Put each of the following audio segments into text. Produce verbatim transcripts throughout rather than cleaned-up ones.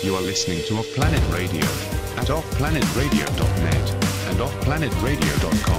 You are listening to OffPlanet Radio at off planet radio dot net and off planet radio dot com.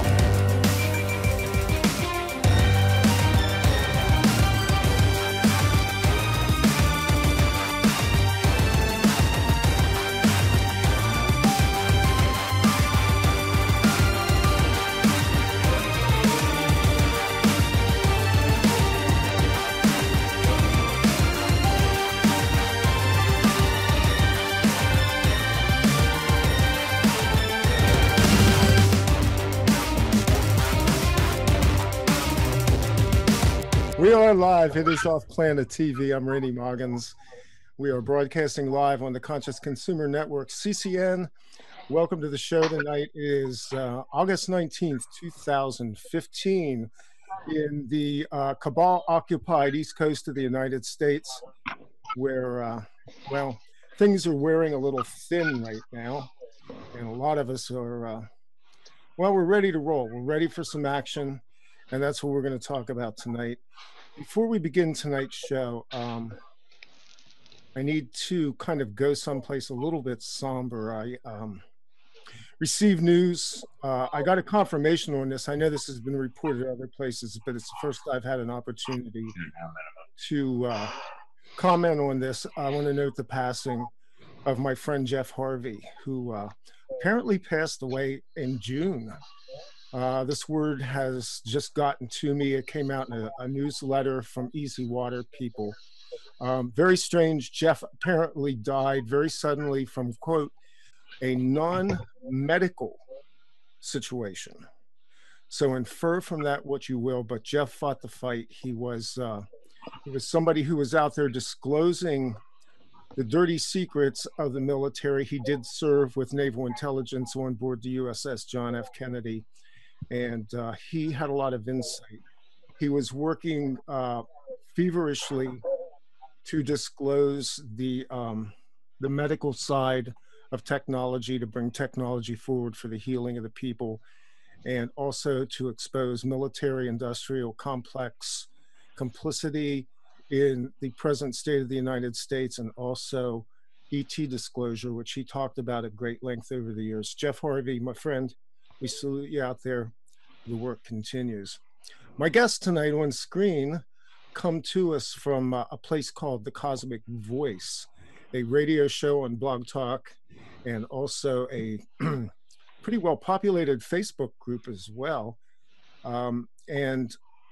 We are live. It is OffPlanet T V. I'm Randy Moggins. We are broadcasting live on the Conscious Consumer Network, C C N. Welcome to the show tonight. It is uh, August nineteenth, two thousand fifteen in the uh, cabal-occupied East Coast of the United States, where, uh, well, things are wearing a little thin right now. And a lot of us are, uh, well, we're ready to roll. We're ready for some action. And that's what we're going to talk about tonight. Before we begin tonight's show, um, I need to kind of go someplace a little bit somber. I um, received news. Uh, I got a confirmation on this. I know this has been reported other places, but it's the first I've had an opportunity to uh, comment on this. I want to note the passing of my friend Jeff Harvey, who uh, apparently passed away in June. Uh, this word has just gotten to me. It came out in a, a newsletter from Easy Water people. Um, very strange. Jeff apparently died very suddenly from, quote, a non-medical situation. So infer from that what you will, but Jeff fought the fight. He was, uh, he was somebody who was out there disclosing the dirty secrets of the military. He did serve with naval intelligence on board the U S S John F. Kennedy. And uh, he had a lot of insight. He was working uh, feverishly to disclose the, um, the medical side of technology, to bring technology forward for the healing of the people, and also to expose military-industrial complex complicity in the present state of the United States, and also E T disclosure, which he talked about at great length over the years. Jeff Harvey, my friend, we salute you out there. The work continues. My guests tonight on screen come to us from uh, a place called The Cosmic Voice, a radio show on Blogtalk, and also a pretty well populated Facebook group as well. Um, and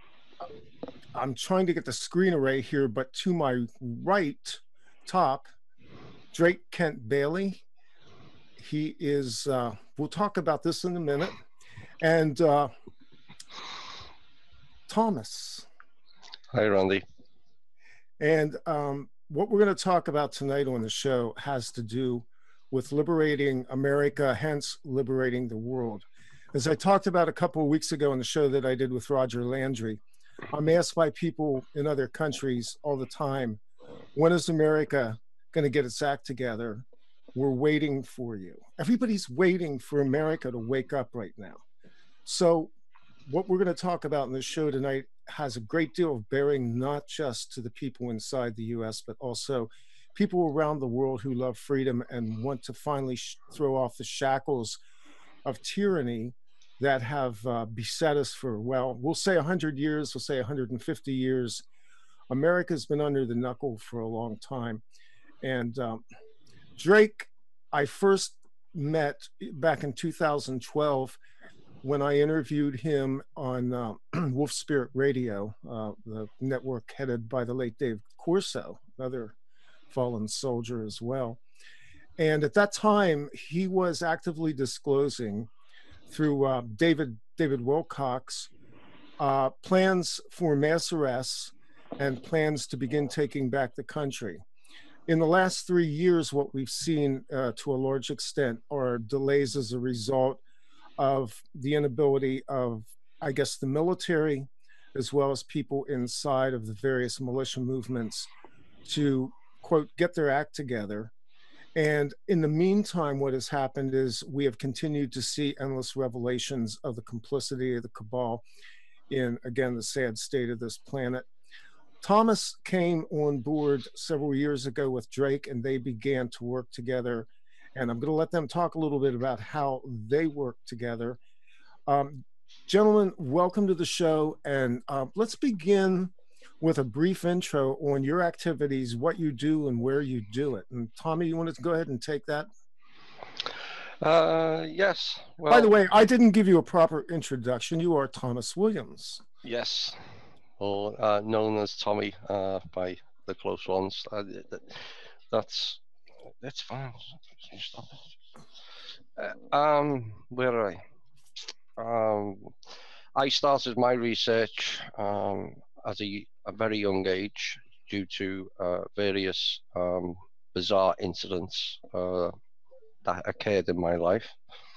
I'm trying to get the screen array here, but to my right top, Drake Kent Bailey. He is, uh, we'll talk about this in a minute. And uh, Thomas. Hi, Randy. And um, what we're going to talk about tonight on the show has to do with liberating America, hence liberating the world. As I talked about a couple of weeks ago in the show that I did with Roger Landry, I'm asked by people in other countries all the time, when is America going to get its act together? We're waiting for you. Everybody's waiting for America to wake up right now. So what we're going to talk about in this show tonight has a great deal of bearing, not just to the people inside the U S, but also people around the world who love freedom and want to finally sh throw off the shackles of tyranny that have uh, beset us for, well, we'll say one hundred years, we'll say one hundred fifty years. America's been under the knuckle for a long time. And um, Drake, I first met back in two thousand twelve when I interviewed him on uh, Wolf Spirit Radio, uh, the network headed by the late Dave Corso, another fallen soldier as well. And at that time, he was actively disclosing through uh, David, David Wilcock's uh, plans for mass arrests and plans to begin taking back the country. In the last three years, what we've seen uh, to a large extent are delays as a result of the inability of, I guess, the military, as well as people inside of the various militia movements to, quote, get their act together. And in the meantime, what has happened is we have continued to see endless revelations of the complicity of the cabal in, again, the sad state of this planet. Thomas came on board several years ago with Drake, and they began to work together. And I'm going to let them talk a little bit about how they work together. Um, gentlemen, welcome to the show. And uh, let's begin with a brief intro on your activities, what you do, and where you do it. And Tommy, you want to go ahead and take that? Uh, yes. Well, by the way, I didn't give you a proper introduction. You are Thomas Williams. Yes, or uh, known as Tommy uh, by the close ones. Uh, that, that's that's fine. Stop it. Uh, um, where are I? Um, I started my research um, at a, a very young age due to uh, various um, bizarre incidents uh, that occurred in my life,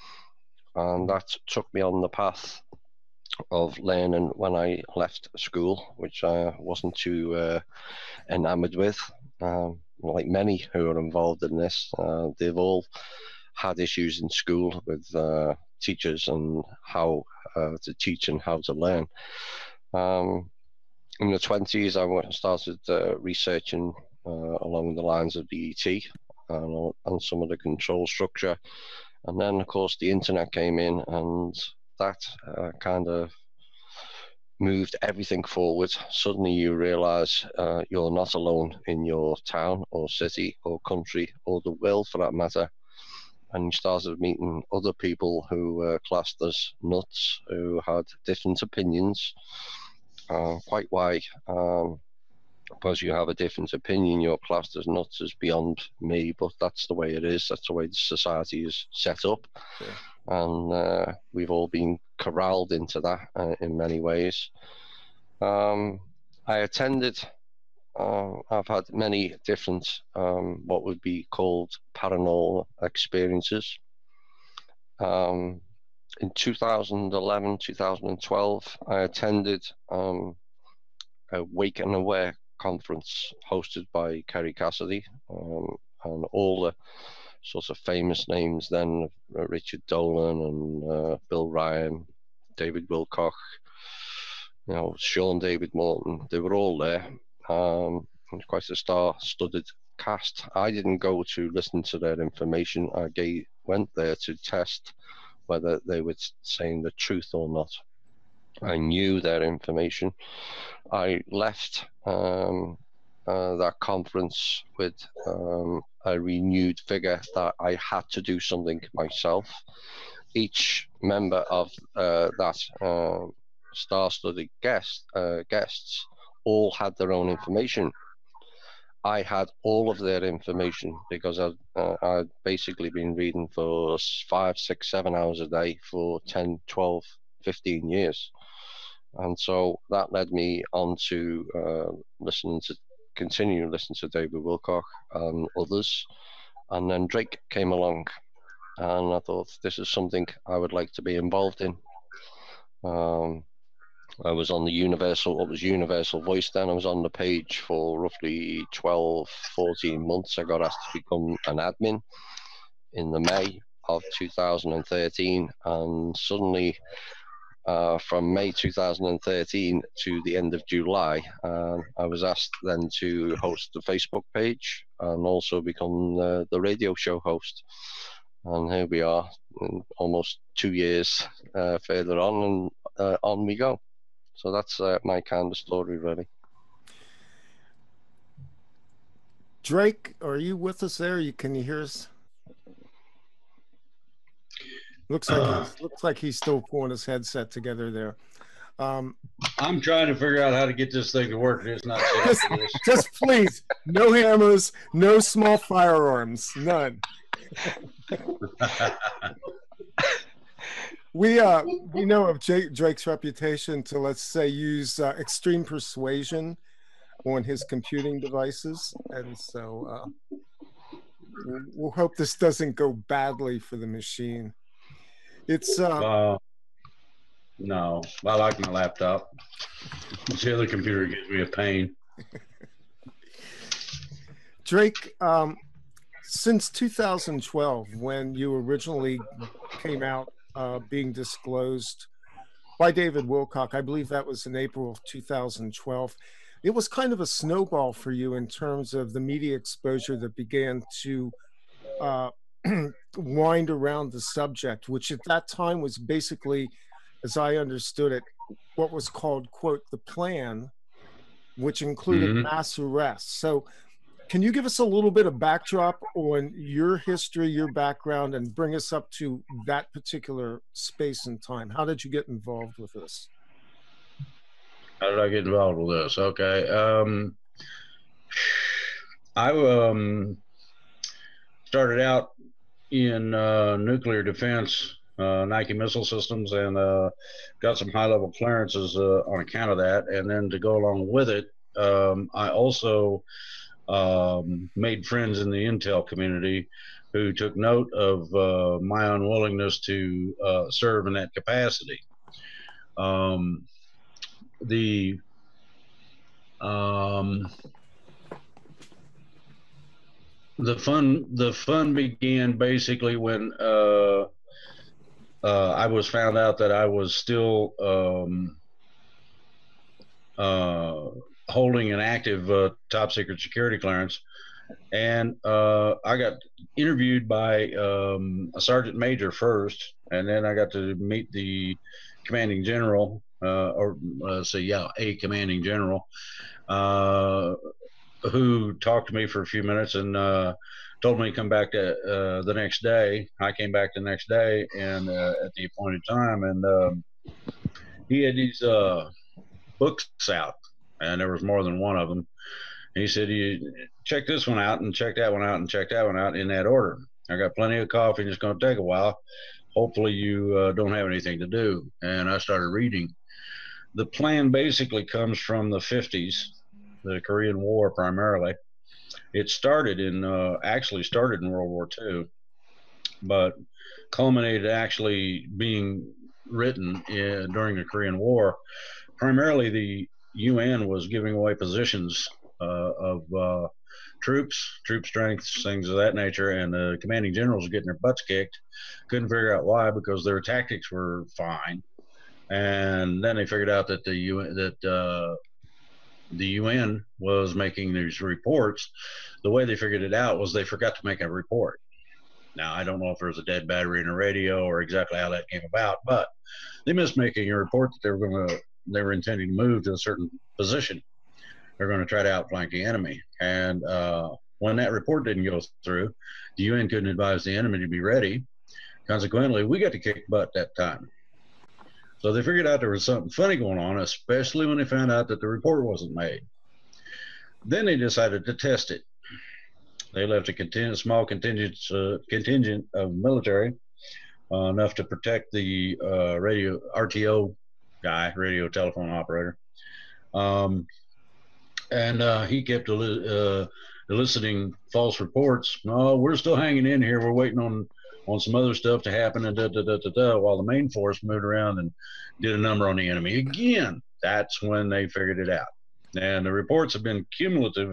and that took me on the path of learning when I left school, which I wasn't too uh, enamored with. Um, like many who are involved in this, uh, they've all had issues in school with uh, teachers and how uh, to teach and how to learn. Um, in the twenties, I started uh, researching uh, along the lines of D E T and, and some of the control structure. And then, of course, the internet came in, and that uh, kind of moved everything forward. Suddenly you realize uh, you're not alone in your town or city or country or the world for that matter. And you started meeting other people who were classed as nuts, who had different opinions. Uh, quite why, um, because you have a different opinion, you're classed as nuts is beyond me, but that's the way it is. That's the way the society is set up. Yeah. And uh, we've all been corralled into that uh, in many ways. Um, I attended, uh, I've had many different, um, what would be called paranormal experiences. Um, in two thousand eleven, two thousand twelve, I attended um, a Wake and Aware conference hosted by Kerry Cassidy, um, and all the sorts of famous names then, uh, Richard Dolan and uh, Bill Ryan, David Wilcock, you know, Sean David Morton, they were all there. Um, it was quite a star-studded cast. I didn't go to listen to their information. I gave, went there to test whether they were saying the truth or not. I knew their information. I left um, uh, that conference with um, a renewed figure that I had to do something myself. Each member of uh, that uh, star-studded guest, uh, guests all had their own information. I had all of their information because I'd, uh, I'd basically been reading for five, six, seven hours a day for ten, twelve, fifteen years. And so that led me on to uh, listening to, continue to listen to David Wilcock and others. And then Drake came along, and I thought, this is something I would like to be involved in. Um, I was on the Universal, what was Universal Voice then. I was on the page for roughly twelve, fourteen months. I got asked to become an admin in the May of two thousand thirteen, and suddenly uh, from May two thousand thirteen to the end of July, uh, I was asked then to host the Facebook page and also become uh, the radio show host. And here we are, almost two years uh, further on, and uh, on we go. So that's uh, my kind of story, really. Drake, are you with us there? You can you hear us? Looks like uh, he's, looks like he's still pulling his headset together there. Um, I'm trying to figure out how to get this thing to work. It's not just, just please, no hammers, no small firearms, none. We uh we know of Jake, Drake's reputation to, let's say, use uh, extreme persuasion on his computing devices, and so uh, we'll hope this doesn't go badly for the machine. It's uh, uh no, I like my laptop. The other computer gives me a pain. Drake, um, since two thousand twelve, when you originally came out uh, being disclosed by David Wilcock, I believe that was in April of two thousand twelve. it was kind of a snowball for you in terms of the media exposure that began to uh, wind around the subject, which at that time was basically, as I understood it, what was called, quote, the plan, which included Mhm. mass arrests. So can you give us a little bit of backdrop on your history, your background, and bring us up to that particular space and time? How did you get involved with this? How did I get involved with this? Okay. Um, I um, started out in uh, nuclear defense, uh, Nike missile systems, and uh, got some high level clearances uh, on account of that. And then to go along with it, um, I also um, made friends in the intel community who took note of uh, my unwillingness to uh, serve in that capacity. Um, the um, the fun the fun began basically when uh, uh, I was found out that I was still um, uh, holding an active uh, top secret security clearance, and uh, I got interviewed by um, a sergeant major first, and then I got to meet the commanding general, uh, or uh, say yeah, a commanding general, uh, who talked to me for a few minutes and uh, told me to come back to, uh, the next day. I came back the next day and uh, at the appointed time, and um, he had these uh, books out, and there was more than one of them. And he said, "You check this one out, and check that one out, and check that one out in that order. I got plenty of coffee, and it's going to take a while. Hopefully, you uh, don't have anything to do." And I started reading. The plan basically comes from the fifties, the Korean War primarily. It started in, uh, actually started in World War Two, but culminated actually being written in, during the Korean War. Primarily, the U N was giving away positions uh, of uh, troops, troop strengths, things of that nature, and the commanding generals were getting their butts kicked. Couldn't figure out why, because their tactics were fine. And then they figured out that the U N, that uh, the U N was making these reports. The way they figured it out was they forgot to make a report. Now, I don't know if there was a dead battery in the radio or exactly how that came about, but they missed making a report that they were going to, they were intending to move to a certain position. They're going to try to outflank the enemy. And uh, when that report didn't go through, the U N couldn't advise the enemy to be ready. Consequently, we got to kick butt that time. So they figured out there was something funny going on, especially when they found out that the report wasn't made. Then they decided to test it. They left a contingent, small contingent, uh, contingent of military, uh, enough to protect the uh, radio R T O guy, radio telephone operator. Um, and uh, he kept uh, eliciting false reports. No, we're still hanging in here. We're waiting on on some other stuff to happen, and da, da, da, da, da, while the main force moved around and did a number on the enemy again. That's when they figured it out. And the reports have been cumulative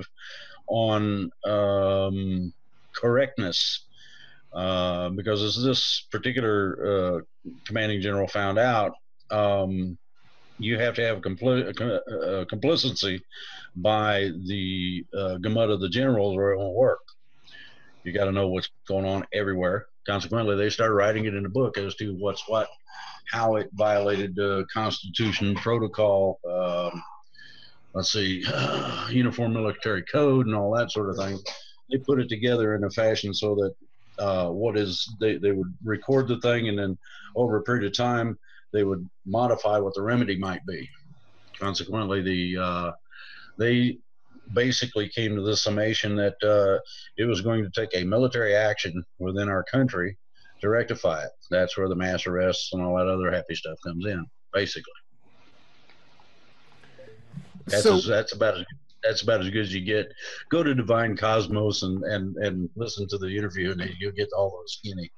on um, correctness, uh, because as this particular uh, commanding general found out, um, you have to have compli- uh, complicity by the uh, gamut of the generals or it won't work. You got to know what's going on everywhere. Consequently, they started writing it in the book as to what's what, how it violated the Constitution, protocol, um, let's see, uh, uniform military code and all that sort of thing. They put it together in a fashion so that uh, what is, they, they would record the thing, and then over a period of time, they would modify what the remedy might be. Consequently, the uh, they basically came to the summation that uh, it was going to take a military action within our country to rectify it. That's where the mass arrests and all that other happy stuff comes in, basically. That's So, as, that's about as that's about as good as you get. Go to Divine Cosmos and and and listen to the interview, and you'll get all those skinny.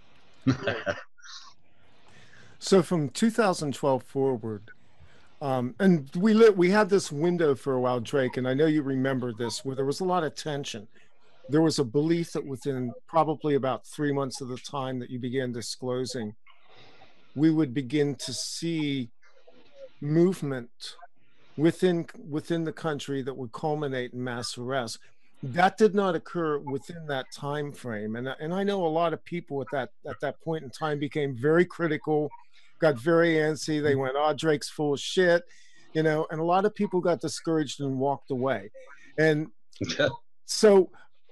so from two thousand twelve forward, um, and we lit, we had this window for a while, Drake, and I know you remember this, where there was a lot of tension. There was a belief that within probably about three months of the time that you began disclosing, we would begin to see movement within within the country that would culminate in mass arrest. That did not occur within that time frame, and and I know a lot of people at that at that point in time became very critical, got very antsy. They went, "Oh, Drake's full of shit," you know, and a lot of people got discouraged and walked away. And so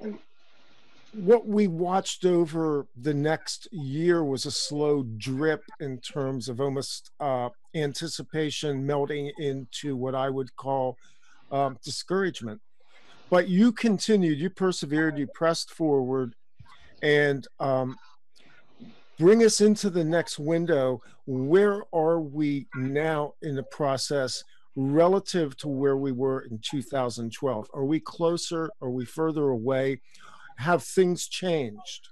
what we watched over the next year was a slow drip in terms of almost uh, anticipation melting into what I would call um, discouragement. But you continued, you persevered, you pressed forward, and um, bring us into the next window. Where are we now in the process relative to where we were in two thousand twelve? Are we closer? Are we further away? Have things changed?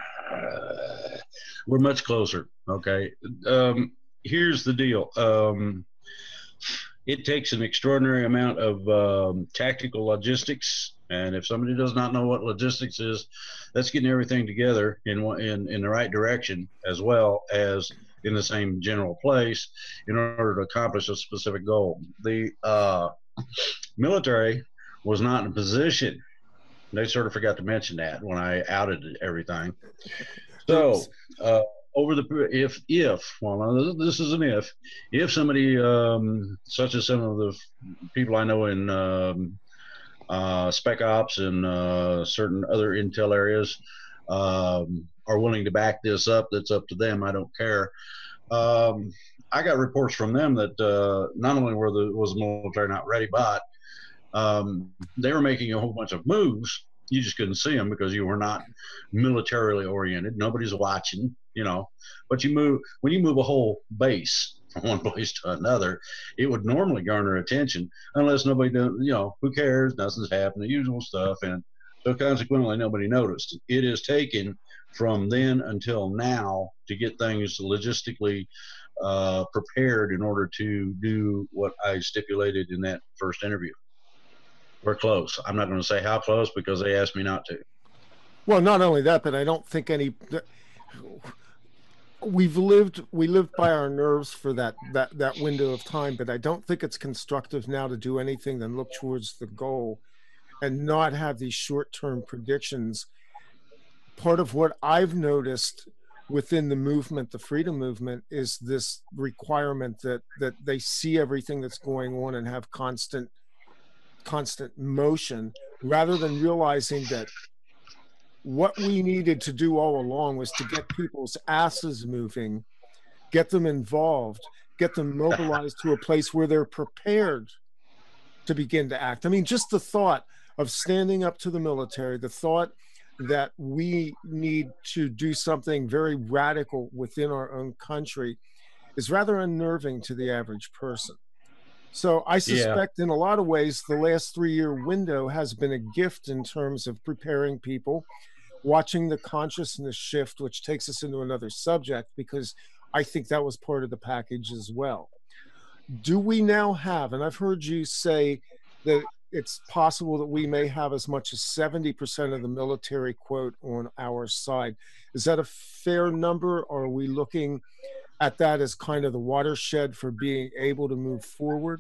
Uh, we're much closer. Okay. Um, here's the deal. Um, it takes an extraordinary amount of um, tactical logistics. And if somebody does not know what logistics is, that's getting everything together in, in, in the right direction, as well as in the same general place in order to accomplish a specific goal. The uh, military was not in a position. They sort of forgot to mention that when I outed everything. So, uh, over the if if well, this is an if if somebody um, such as some of the people I know in um, uh, Spec Ops and uh, certain other intel areas um, are willing to back this up, that's up to them. I don't care. Um, I got reports from them that uh, not only were the was the military not ready, but Um, they were making a whole bunch of moves. You just couldn't see them because you were not militarily oriented. Nobody's watching, you know. But you move when you move a whole base from one place to another, it would normally garner attention unless nobody does. You know, who cares? Nothing's happened. The usual stuff, and so consequently, nobody noticed. It has taken from then until now to get things logistically uh, prepared in order to do what I stipulated in that first interview. We're close. I'm not going to say how close because they asked me not to. Well, not only that, but I don't think any. We've lived, we lived by our nerves for that that that window of time, but I don't think it's constructive now to do anything than look towards the goal, and not have these short-term predictions. Part of what I've noticed within the movement, the freedom movement, is this requirement that that they see everything that's going on and have constant. constant motion, rather than realizing that what we needed to do all along was to get people's asses moving, get them involved, get them mobilized to a place where they're prepared to begin to act. I mean, just the thought of standing up to the military, the thought that we need to do something very radical within our own country is rather unnerving to the average person. So I suspect yeah. in a lot of ways, the last three-year window has been a gift in terms of preparing people, watching the consciousness shift, which takes us into another subject, because I think that was part of the package as well. Do we now have, and I've heard you say that it's possible that we may have as much as seventy percent of the military, quote, on our side. Is that a fair number, or are we looking at that as kind of the watershed for being able to move forward?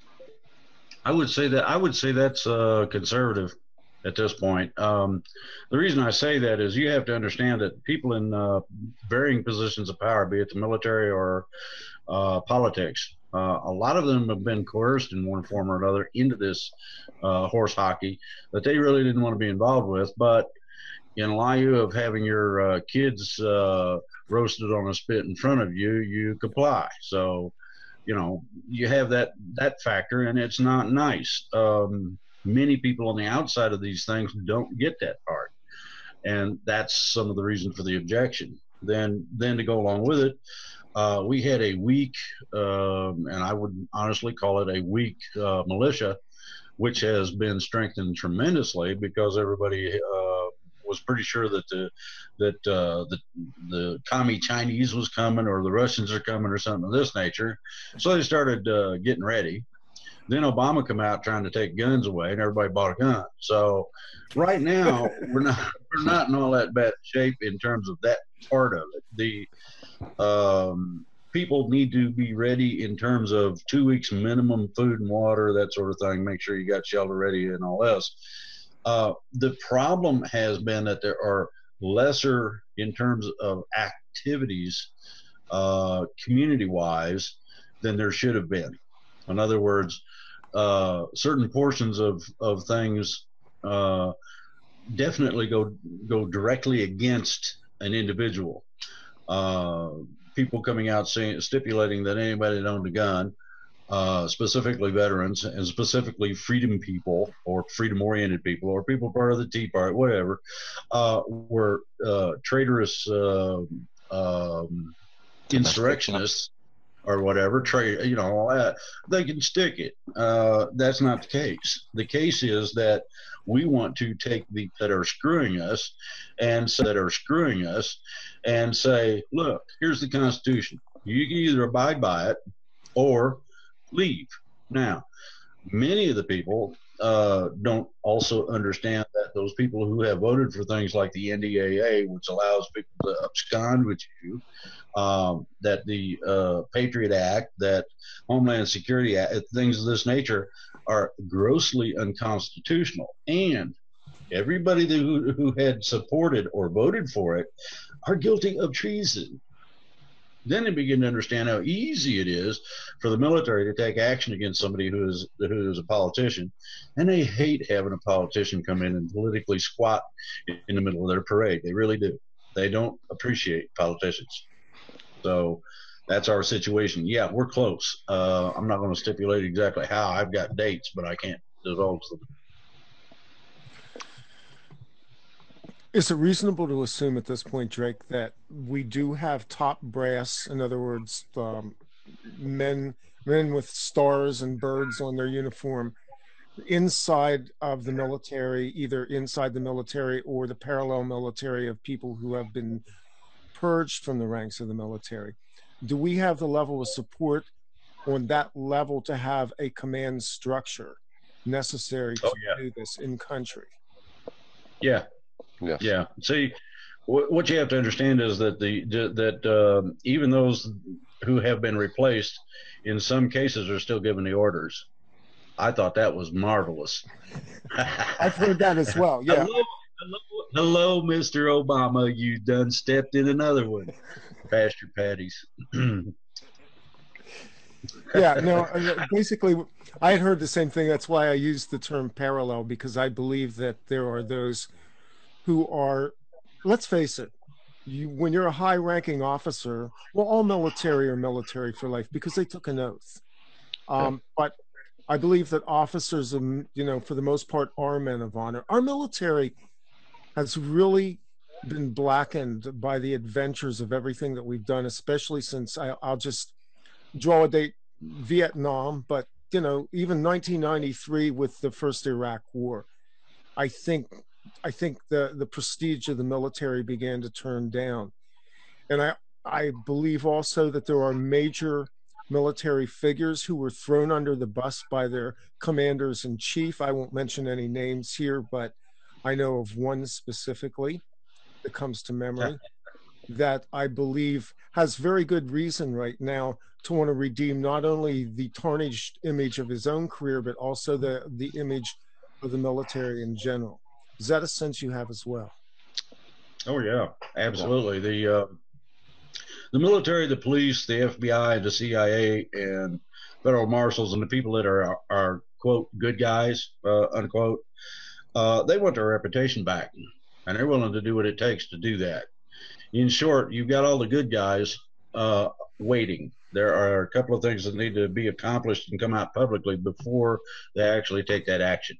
I would say that I would say that's uh, conservative at this point. Um, the reason I say that is you have to understand that people in uh, varying positions of power, be it the military or uh, politics, uh, a lot of them have been coerced in one form or another into this uh, horse hockey that they really didn't want to be involved with. But in lieu of having your uh, kids uh, roasted on a spit in front of you, you comply. So, you know, you have that that factor, and it's not nice. Um, many people on the outside of these things don't get that part, and that's some of the reason for the objection. Then, then to go along with it, uh, we had a weak, um, and I would honestly call it a weak uh, militia, which has been strengthened tremendously because everybody uh, was pretty sure that the that uh, the the commie Chinese was coming, or the Russians are coming, or something of this nature. So they started uh, getting ready. Then Obama come out trying to take guns away, and everybody bought a gun. So right now we're not we're not in all that bad shape in terms of that part of it. The um, people need to be ready in terms of two weeks minimum food and water, that sort of thing. Make sure you got shelter ready and all else. Uh, the problem has been that there are lesser in terms of activities, uh, community-wise, than there should have been. In other words, uh, certain portions of of things uh, definitely go go directly against an individual. Uh, people coming out saying, stipulating that anybody that owned a gun, uh, specifically veterans and specifically freedom people or freedom-oriented people or people part of the Tea Party, whatever, uh, were uh, traitorous uh, um, insurrectionists or whatever, trade, you know, all that. They can stick it. Uh, that's not the case. The case is that we want to take the that are screwing us and so that are screwing us and say, look, here's the Constitution. You can either abide by it or leave. Now, many of the people uh, don't also understand that those people who have voted for things like the N D A A, which allows people to abscond with you, um, that the uh, Patriot Act, that Homeland Security Act, things of this nature are grossly unconstitutional. And everybody who, who had supported or voted for it are guilty of treason. Then they begin to understand how easy it is for the military to take action against somebody who is who is a politician, and they hate having a politician come in and politically squat in the middle of their parade. They really do. They don't appreciate politicians. So that's our situation. Yeah, we're close. Uh, I'm not going to stipulate exactly how. I've got dates, but I can't divulge them. Is it reasonable to assume at this point, Drake, that we do have top brass, in other words, um, men men with stars and birds on their uniform inside of the military, either inside the military or the parallel military of people who have been purged from the ranks of the military? Do we have the level of support on that level to have a command structure necessary to oh, yeah. do this in country? Yeah. Yes. Yeah. See, what you have to understand is that the that uh, even those who have been replaced, in some cases, are still given the orders. I thought that was marvelous. I've heard that as well. Yeah. Hello, hello, hello, Mister Obama. You done stepped in another one. Pasture patties. Yeah. No. Basically, I had heard the same thing. That's why I used the term parallel, because I believe that there are those who are, let's face it, you, when you're a high-ranking officer, well, all military are military for life because they took an oath. Um, yeah. But I believe that officers, you know, for the most part, are men of honor. Our military has really been blackened by the adventures of everything that we've done, especially since I, I'll just draw a date, Vietnam, but, you know, even nineteen ninety-three with the first Iraq War. I think I think the, the prestige of the military began to turn down. And I, I believe also that there are major military figures who were thrown under the bus by their commanders in chief. I won't mention any names here, but I know of one specifically that comes to memory that I believe has very good reason right now to want to redeem not only the tarnished image of his own career, but also the, the image of the military in general. Is that a sense you have as well? Oh yeah, absolutely. The uh, the military, the police, the F B I, the C I A, and federal marshals, and the people that are are quote good guys, uh, unquote, uh, they want their reputation back, and they're willing to do what it takes to do that. In short, you've got all the good guys uh, waiting. There are a couple of things that need to be accomplished and come out publicly before they actually take that action.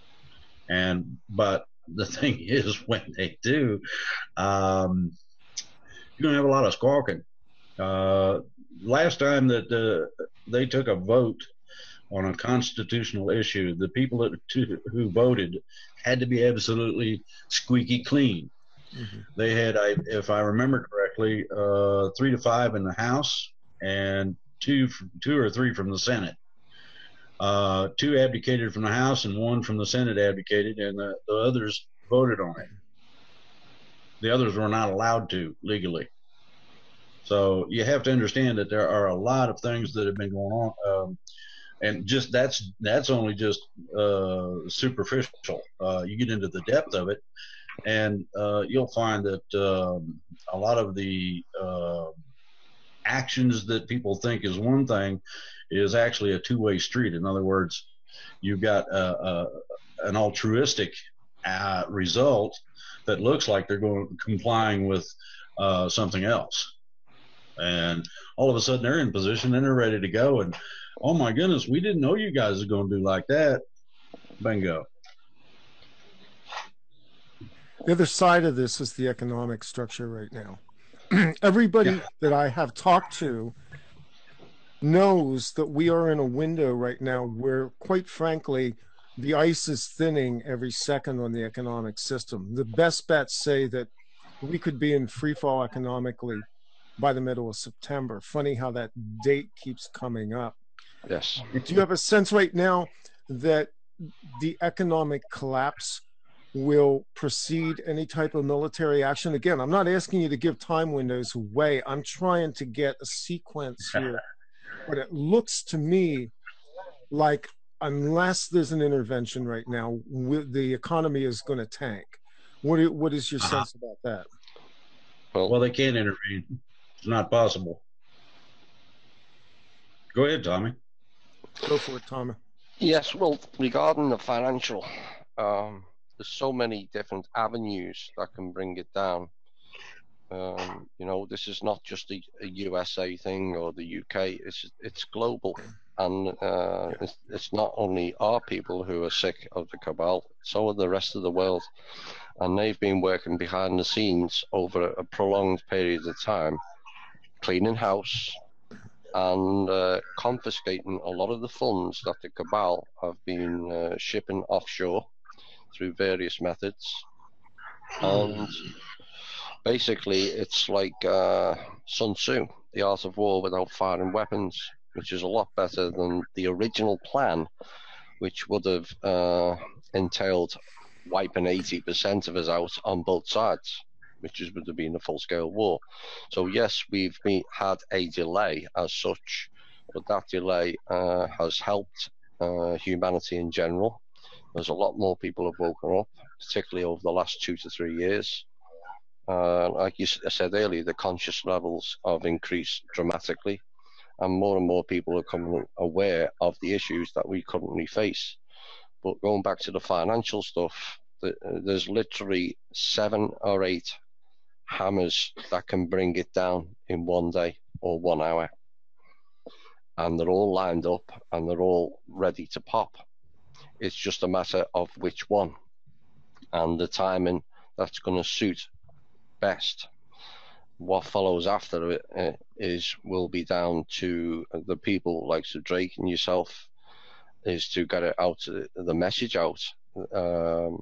And but the thing is, when they do, um, you're going to have a lot of squawking. Uh, last time that uh, they took a vote on a constitutional issue, the people that, to, who voted had to be absolutely squeaky clean. Mm-hmm. They had, I, if I remember correctly, uh, three to five in the House and two, two or three from the Senate. Uh, two abdicated from the House and one from the Senate abdicated, and the, the others voted on it. The others were not allowed to legally. So you have to understand that there are a lot of things that have been going on, um, and just that's that's only just uh, superficial. Uh, you get into the depth of it, and uh, you'll find that um, a lot of the uh, actions that people think is one thing is actually a two-way street. In other words, you've got a, a, an altruistic uh, result that looks like they're going complying with uh, something else. And all of a sudden they're in position and they're ready to go. And, oh my goodness, we didn't know you guys are going to do like that. Bingo. The other side of this is the economic structure right now. Everybody yeah. that I have talked to knows that we are in a window right now where, quite frankly, the ice is thinning every second on the economic system. The best bets say that we could be in free fall economically by the middle of September. Funny how that date keeps coming up. Yes. Do you have a sense right now that the economic collapse will precede any type of military action? Again, I'm not asking you to give time windows away. I'm trying to get a sequence here. But it looks to me like unless there's an intervention right now, the economy is going to tank. What, what is your sense uh-huh. about that? Well, well, they can't intervene. It's not possible. Go ahead, Tommy. Go for it, Tommy. Yes, well, regarding the financial, um, there's so many different avenues that can bring it down. Um, you know, this is not just a, a U S A thing or the U K. It's it's global, and uh, it's, it's not only our people who are sick of the cabal. So are the rest of the world, and they've been working behind the scenes over a prolonged period of time, cleaning house and uh, confiscating a lot of the funds that the cabal have been uh, shipping offshore through various methods. And basically, it's like uh, Sun Tzu, The Art of War Without Firing Weapons, which is a lot better than the original plan, which would have uh, entailed wiping eighty percent of us out on both sides, which is, would have been a full-scale war. So yes, we've been, had a delay as such, but that delay uh, has helped uh, humanity in general. There's a lot more people have woken up, particularly over the last two to three years. Uh, like you said earlier, the conscious levels have increased dramatically, and more and more people are becoming aware of the issues that we currently face. But going back to the financial stuff, the, there's literally seven or eight hammers that can bring it down in one day or one hour. And they're all lined up and they're all ready to pop. It's just a matter of which one and the timing that's going to suit best. What follows after it uh, is will be down to the people like Sir Drake and yourself, is to get it out, the message out um,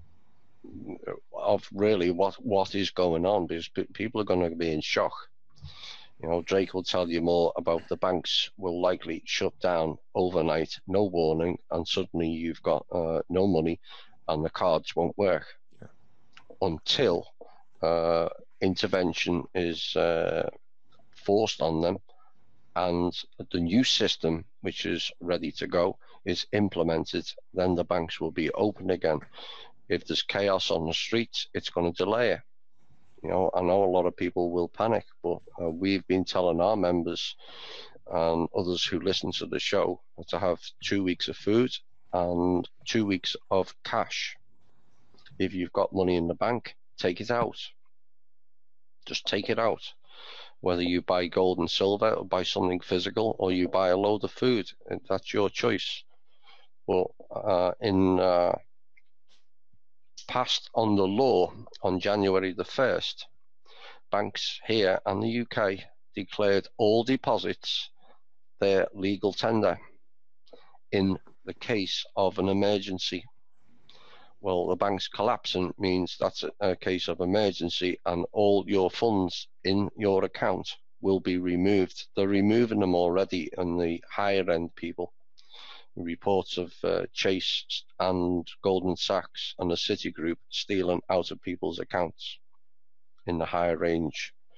of really what what is going on, because people are going to be in shock. You know, Drake will tell you more about the banks will likely shut down overnight, no warning, and suddenly you've got uh, no money and the cards won't work yeah. until uh, intervention is uh, forced on them and the new system, which is ready to go, is implemented. Then the banks will be open again. If there's chaos on the streets, it's going to delay it. You know, I know a lot of people will panic, but uh, we've been telling our members and others who listen to the show to have two weeks of food and two weeks of cash. If you've got money in the bank, take it out. Just take it out. Whether you buy gold and silver or buy something physical or you buy a load of food, that's your choice. But uh, in... Uh, passed on the law on January the first, banks here and the U K declared all deposits their legal tender in the case of an emergency. Well, the bank's collapsing means that's a, a case of emergency and all your funds in your account will be removed. They're removing them already in the higher end people. Reports of uh, Chase and Goldman Sachs and the Citigroup stealing out of people's accounts in the higher range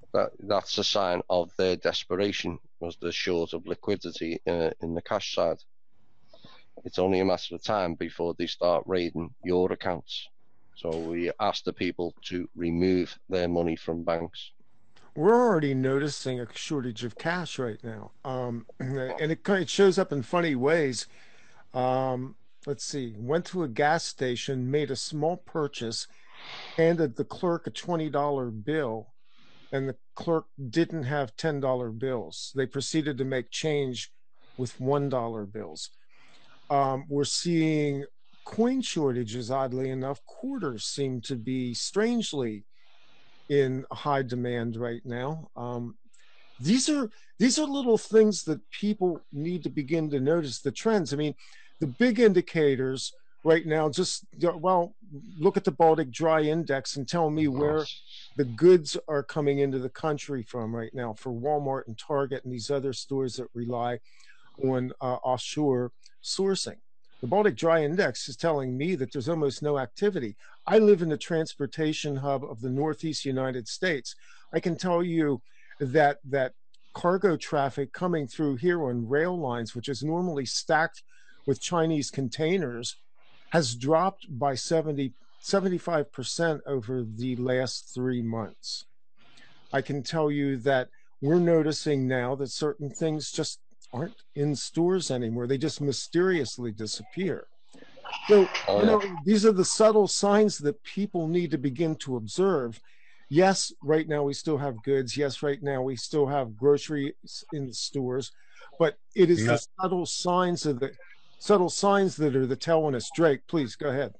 that that's a sign of their desperation, was they're short of liquidity uh, in the cash side. It's only a matter of time before they start raiding your accounts. So we ask the people to remove their money from banks. We're already noticing a shortage of cash right now, um, and it, it shows up in funny ways. Um, let's see, went to a gas station, made a small purchase, handed the clerk a twenty dollar bill, and the clerk didn't have ten dollar bills. They proceeded to make change with one dollar bills. Um, we're seeing coin shortages, oddly enough. Quarters seem to be strangely in high demand right now. Um, these are these are little things that people need to begin to notice the trends. I mean, the big indicators right now, just, well, look at the Baltic Dry Index and tell me where the goods are coming into the country from right now for Walmart and Target and these other stores that rely on uh, offshore sourcing. The Baltic Dry Index is telling me that there's almost no activity. I live in the transportation hub of the Northeast United States. I can tell you that that cargo traffic coming through here on rail lines, which is normally stacked with Chinese containers, has dropped by seventy, seventy-five percent over the last three months. I can tell you that we're noticing now that certain things just aren't in stores anymore. They just mysteriously disappear. So, you know, these are the subtle signs that people need to begin to observe. Yes, right now we still have goods. Yes, right now we still have groceries in the stores, but it is yeah. the subtle signs of the subtle signs that are the telling us. Drake, please go ahead.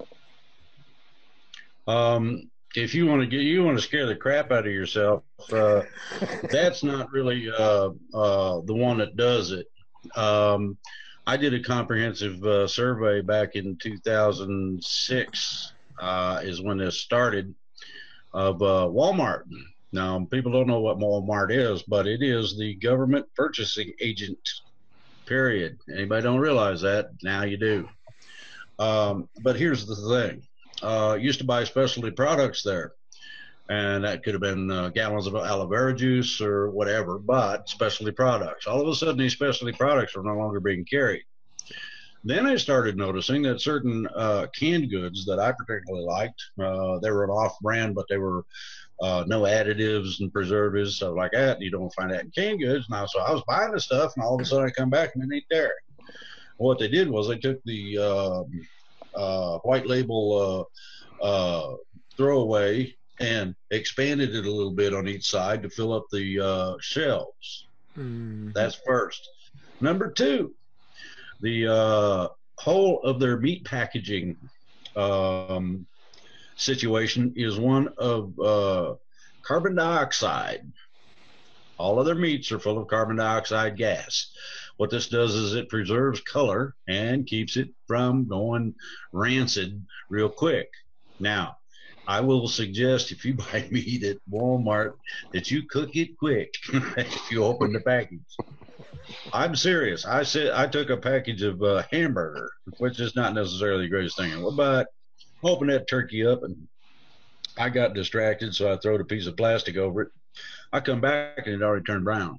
Um, if you want to get, you want to scare the crap out of yourself, uh, that's not really uh, uh, the one that does it. Um, I did a comprehensive uh, survey back in two thousand six, uh, is when this started, of uh, Walmart. Now, people don't know what Walmart is, but it is the government purchasing agent, period. Anybody don't realize that? Now you do. Um, but here's the thing. Uh, used to buy specialty products there, and that could have been uh, gallons of aloe vera juice or whatever, but specialty products. All of a sudden, these specialty products are no longer being carried. Then I started noticing that certain uh, canned goods that I particularly liked, uh, they were an off-brand, but they were uh, no additives and preservatives, stuff like that. You don't find that in canned goods. Now, so I was buying this stuff, and all of a sudden I come back and it ain't there. What they did was they took the uh, uh, white label uh, uh, throwaway and expanded it a little bit on each side to fill up the uh, shelves. Mm-hmm. That's first. Number two, the uh, whole of their meat packaging um, situation is one of uh, carbon dioxide. All of their meats are full of carbon dioxide gas. What this does is it preserves color and keeps it from going rancid real quick. Now, I will suggest if you buy meat at Walmart that you cook it quick if you open the package. I'm serious. I said I took a package of uh, hamburger, which is not necessarily the greatest thing in the world, but opened that turkey up and I got distracted, so I threw a piece of plastic over it. I come back and it already turned brown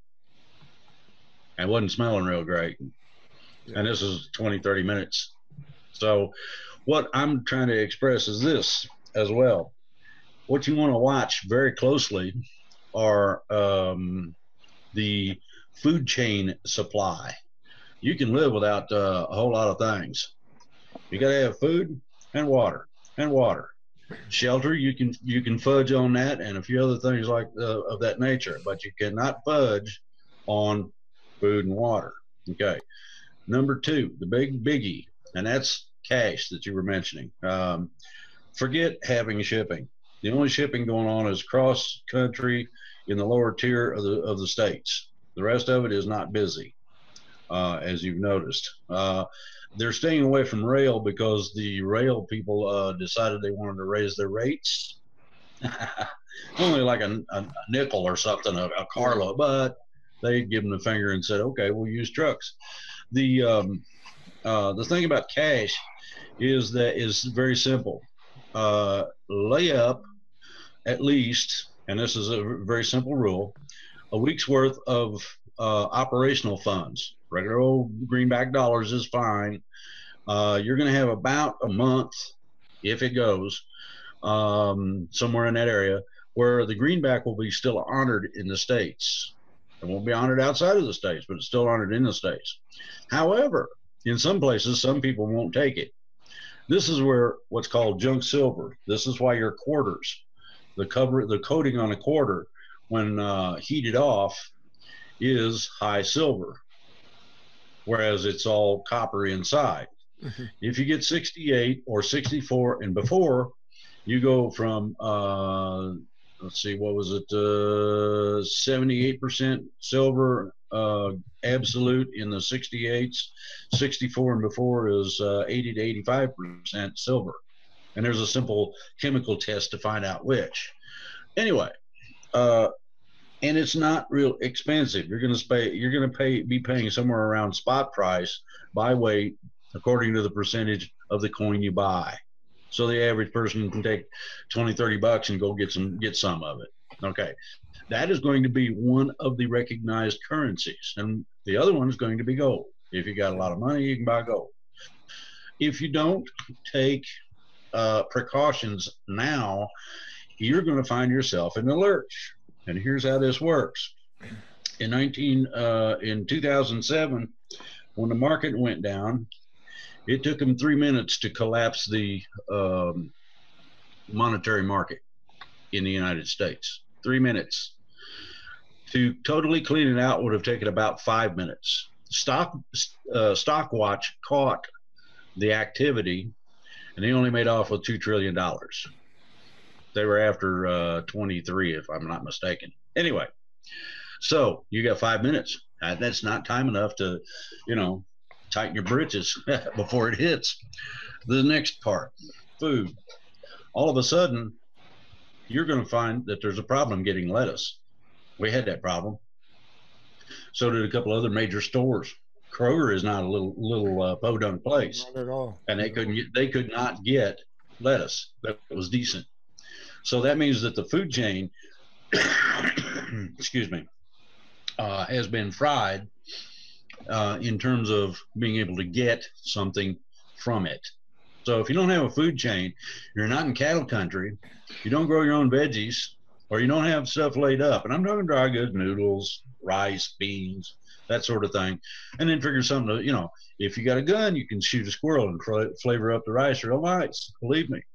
and wasn't smelling real great. Yeah. And this is twenty, thirty minutes. So what I'm trying to express is this as well. What you want to watch very closely are um, the food chain supply. You can live without uh, a whole lot of things. You got to have food and water and water. Shelter, you can you can fudge on that and a few other things like uh, of that nature, but you cannot fudge on food and water. Okay. Number two, the big biggie, and that's cash that you were mentioning. Um, forget having shipping. The only shipping going on is cross country in the lower tier of the of the states. The rest of it is not busy, uh, as you've noticed. Uh, they're staying away from rail because the rail people uh, decided they wanted to raise their rates. Only like a, a nickel or something, a, a carload, but they gave them the finger and said, okay, we'll use trucks. The, um, uh, the thing about cash is that is very simple. Uh, lay up at least and this is a very simple rule, a week's worth of uh, operational funds. Regular old greenback dollars is fine. Uh, you're going to have about a month, if it goes, um, somewhere in that area, where the greenback will be still honored in the States. It won't be honored outside of the States, but it's still honored in the States. However, in some places, some people won't take it. This is where what's called junk silver. This is why your quarters, the cover, the coating on a quarter, when uh, heated off, is high silver, whereas it's all copper inside. Mm-hmm. If you get sixty-eight or sixty-four and before, you go from uh, let's see, what was it, uh, seventy-eight percent silver uh, absolute in the sixty-eights. sixty-four and before is uh, eighty to eighty-five percent silver. And there's a simple chemical test to find out which. Anyway, uh, and it's not real expensive. You're going to pay, you're going to pay, be paying somewhere around spot price by weight, according to the percentage of the coin you buy. So the average person can take twenty, thirty bucks and go get some, get some of it. Okay. That is going to be one of the recognized currencies. And the other one is going to be gold. If you got a lot of money, you can buy gold. If you don't take uh, precautions now, you're going to find yourself in the lurch. And here's how this works. In nineteen, uh, in two thousand seven, when the market went down, it took them three minutes to collapse the um, monetary market in the United States. Three minutes. To totally clean it out would have taken about five minutes. Stock, uh, Stockwatch caught the activity, and they only made off with two trillion dollars. They were after uh, twenty-three, if I'm not mistaken. Anyway, so you got five minutes. Uh, that's not time enough to, you know, tighten your britches before it hits. The next part, food. All of a sudden, you're going to find that there's a problem getting lettuce. We had that problem. So did a couple other major stores. Kroger is not a little little uh, podunk place. Not at all. And they couldn't get, they could not get lettuce that was decent. So that means that the food chain, excuse me, uh, has been fried uh, in terms of being able to get something from it. So if you don't have a food chain, you're not in cattle country, you don't grow your own veggies, or you don't have stuff laid up. And I'm talking dry goods, noodles, rice, beans, that sort of thing. And then figure something to, you know, if you got a gun, you can shoot a squirrel and flavor up the rice real nice, believe me.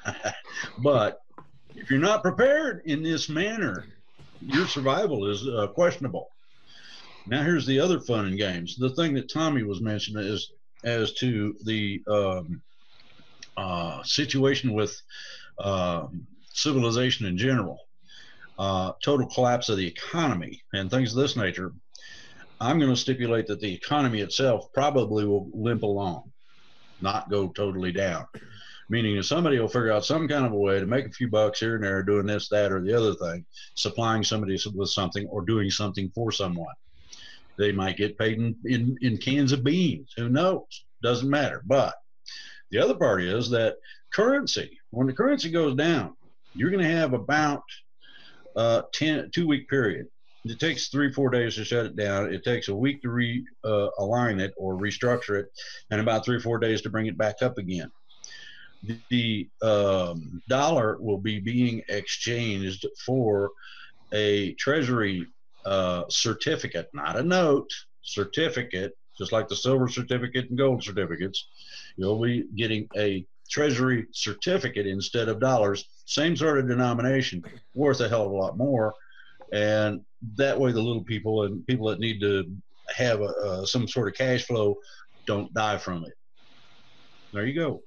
But if you're not prepared in this manner, your survival is uh, questionable. Now, here's the other fun and games. The thing that Tommy was mentioning is as to the um, uh, situation with uh, civilization in general, uh, total collapse of the economy and things of this nature. I'm going to stipulate that the economy itself probably will limp along, not go totally down. Meaning that somebody will figure out some kind of a way to make a few bucks here and there doing this, that, or the other thing, supplying somebody with something or doing something for someone. They might get paid in, in, in cans of beans. Who knows? Doesn't matter. But the other part is that currency, when the currency goes down, you're going to have about a ten, two-week period. It takes three, four days to shut it down. It takes a week to realign uh, it or restructure it, and about three or four days to bring it back up again. The um, dollar will be being exchanged for a treasury uh, certificate, not a note, certificate, just like the silver certificate and gold certificates. You'll be getting a treasury certificate instead of dollars, same sort of denomination, worth a hell of a lot more. And that way the little people and people that need to have a, uh, some sort of cash flow don't die from it. There you go.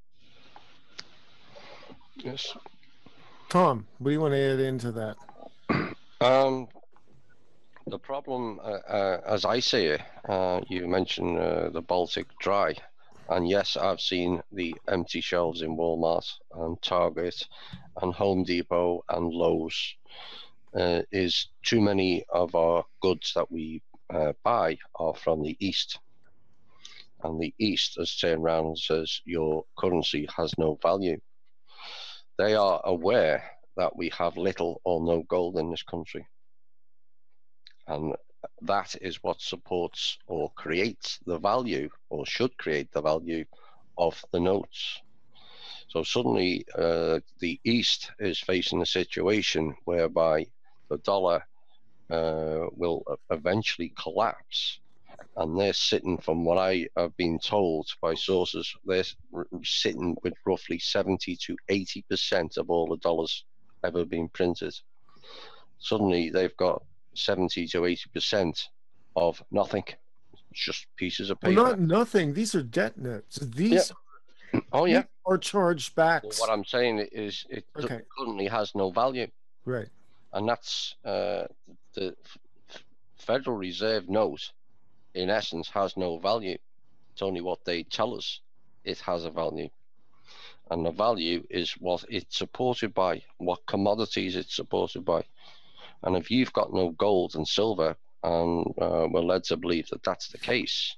Yes. Tom, what do you want to add into that? Um, the problem, uh, uh, as I see it, uh, you mentioned uh, the Baltic Dry. And yes, I've seen the empty shelves in Walmart and Target and Home Depot and Lowe's. Uh, is too many of our goods that we uh, buy are from the East. And the East has turned around and says your currency has no value. They are aware that we have little or no gold in this country. And that is what supports or creates the value, or should create the value, of the notes. So suddenly uh, the East is facing a situation whereby the dollar uh, will eventually collapse. And they're sitting, from what I have been told by sources, they're sitting with roughly seventy to eighty percent of all the dollars ever been printed. Suddenly they've got seventy to eighty percent of nothing. It's just pieces of paper. Well, not nothing. These are debt notes. These, yeah. Oh, yeah. are charged back. Well, what I'm saying is it okay. currently has no value. Right. And that's uh, the Federal Reserve note, in essence, has no value. It's only what they tell us it has a value. And the value is what it's supported by, what commodities it's supported by. And if you've got no gold and silver, and uh, we're led to believe that that's the case,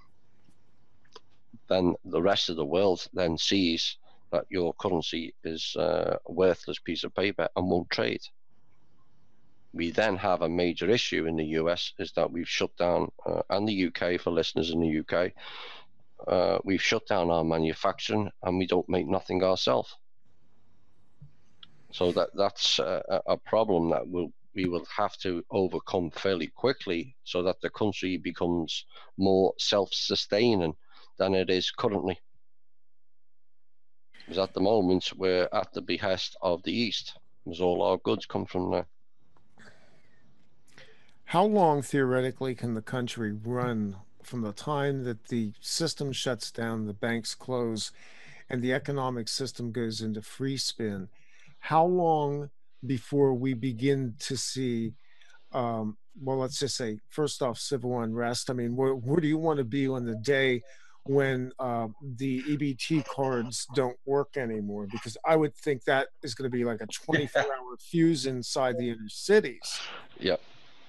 then the rest of the world then sees that your currency is uh, a worthless piece of paper and won't trade. We then have a major issue in the U S, is that we've shut down, uh, and the U K, for listeners in the U K, uh, we've shut down our manufacturing and we don't make nothing ourselves. So that that's a, a problem that we'll, we will have to overcome fairly quickly, so that the country becomes more self-sustaining than it is currently. Because at the moment, we're at the behest of the East, because all our goods come from there. How long, theoretically, can the country run from the time that the system shuts down, the banks close, and the economic system goes into free spin? How long before we begin to see, um, well, let's just say, first off, civil unrest? I mean, where, where do you want to be on the day when uh, the E B T cards don't work anymore? Because I would think that is going to be like a twenty-four hour fuse inside the inner cities. Yep.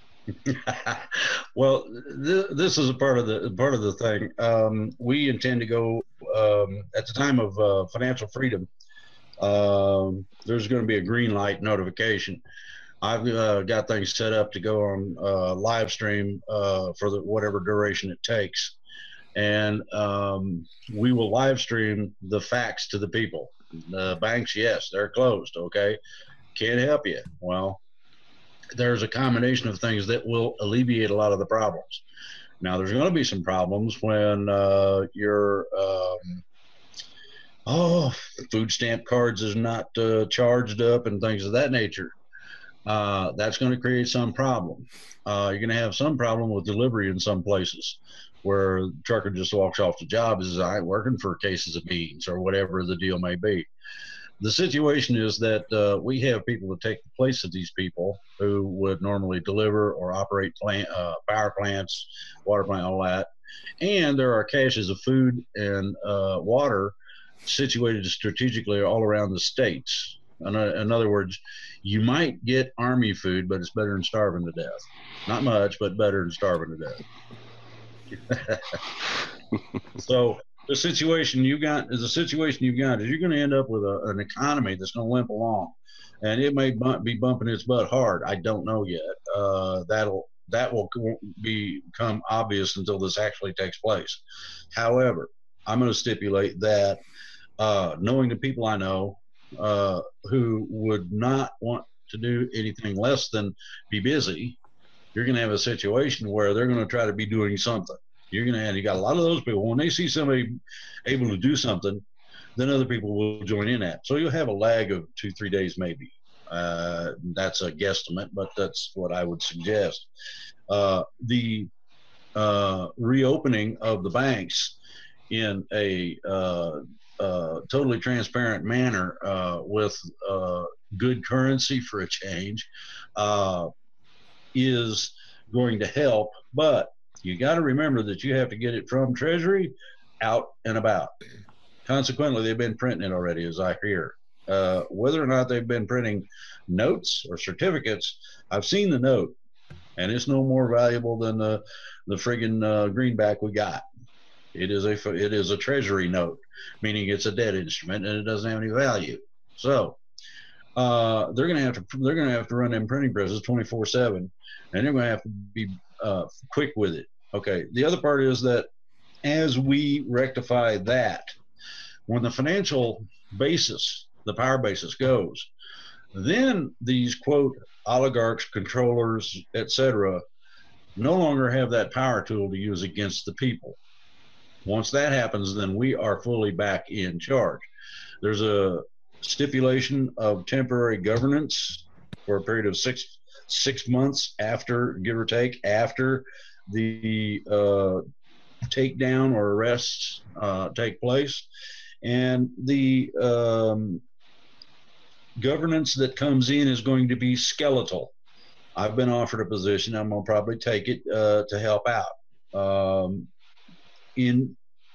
Well, th this is a part of the part of the thing. Um, we intend to go um, at the time of uh, financial freedom. Um, there's going to be a green light notification. I've uh, got things set up to go on uh, live stream uh, for the, whatever duration it takes, and um, we will live stream the facts to the people. The banks, yes, they're closed. Okay, can't help you. Well, there's a combination of things that will alleviate a lot of the problems. Now, there's going to be some problems when uh, your um, oh, food stamp cards is not uh, charged up and things of that nature. Uh, that's going to create some problem. Uh, you're going to have some problem with delivery in some places, where the trucker just walks off the job and says, I ain't working for cases of beans, or whatever the deal may be. The situation is that uh, we have people to take the place of these people who would normally deliver or operate plant, uh, power plants, water plant, all that. And there are caches of food and uh, water situated strategically all around the states. In, in other words, you might get Army food, but it's better than starving to death. Not much, but better than starving to death. So the situation you got is the situation you've got is you're going to end up with a, an economy that's going to limp along, and it may bump, be bumping its butt hard. I don't know yet. Uh, that'll that will be, become obvious until this actually takes place. However, I'm going to stipulate that uh, knowing the people I know uh, who would not want to do anything less than be busy, you're going to have a situation where they're going to try to be doing something. You're going to have, you got a lot of those people, when they see somebody able to do something, then other people will join in that. So you'll have a lag of two, three days maybe. Uh, that's a guesstimate, but that's what I would suggest. Uh, the uh, reopening of the banks in a uh, uh, totally transparent manner uh, with uh, good currency for a change uh, is going to help, but you got to remember that you have to get it from Treasury out and about. Consequently, they've been printing it already, as I hear. Uh, whether or not they've been printing notes or certificates, I've seen the note, and it's no more valuable than the the friggin' uh, greenback we got. It is a it is a Treasury note, meaning it's a debt instrument and it doesn't have any value. So uh, they're going to have to they're going to have to run them printing presses twenty-four seven, and they're going to have to be uh, quick with it. Okay. The other part is that as we rectify that, when the financial basis, the power basis goes, then these quote oligarchs, controllers, et cetera, no longer have that power tool to use against the people. Once that happens, then we are fully back in charge. There's a stipulation of temporary governance for a period of six six months after, give or take, after the uh, takedown or arrests uh, take place. And the um, governance that comes in is going to be skeletal. I've been offered a position. I'm going to probably take it uh, to help out. Um, in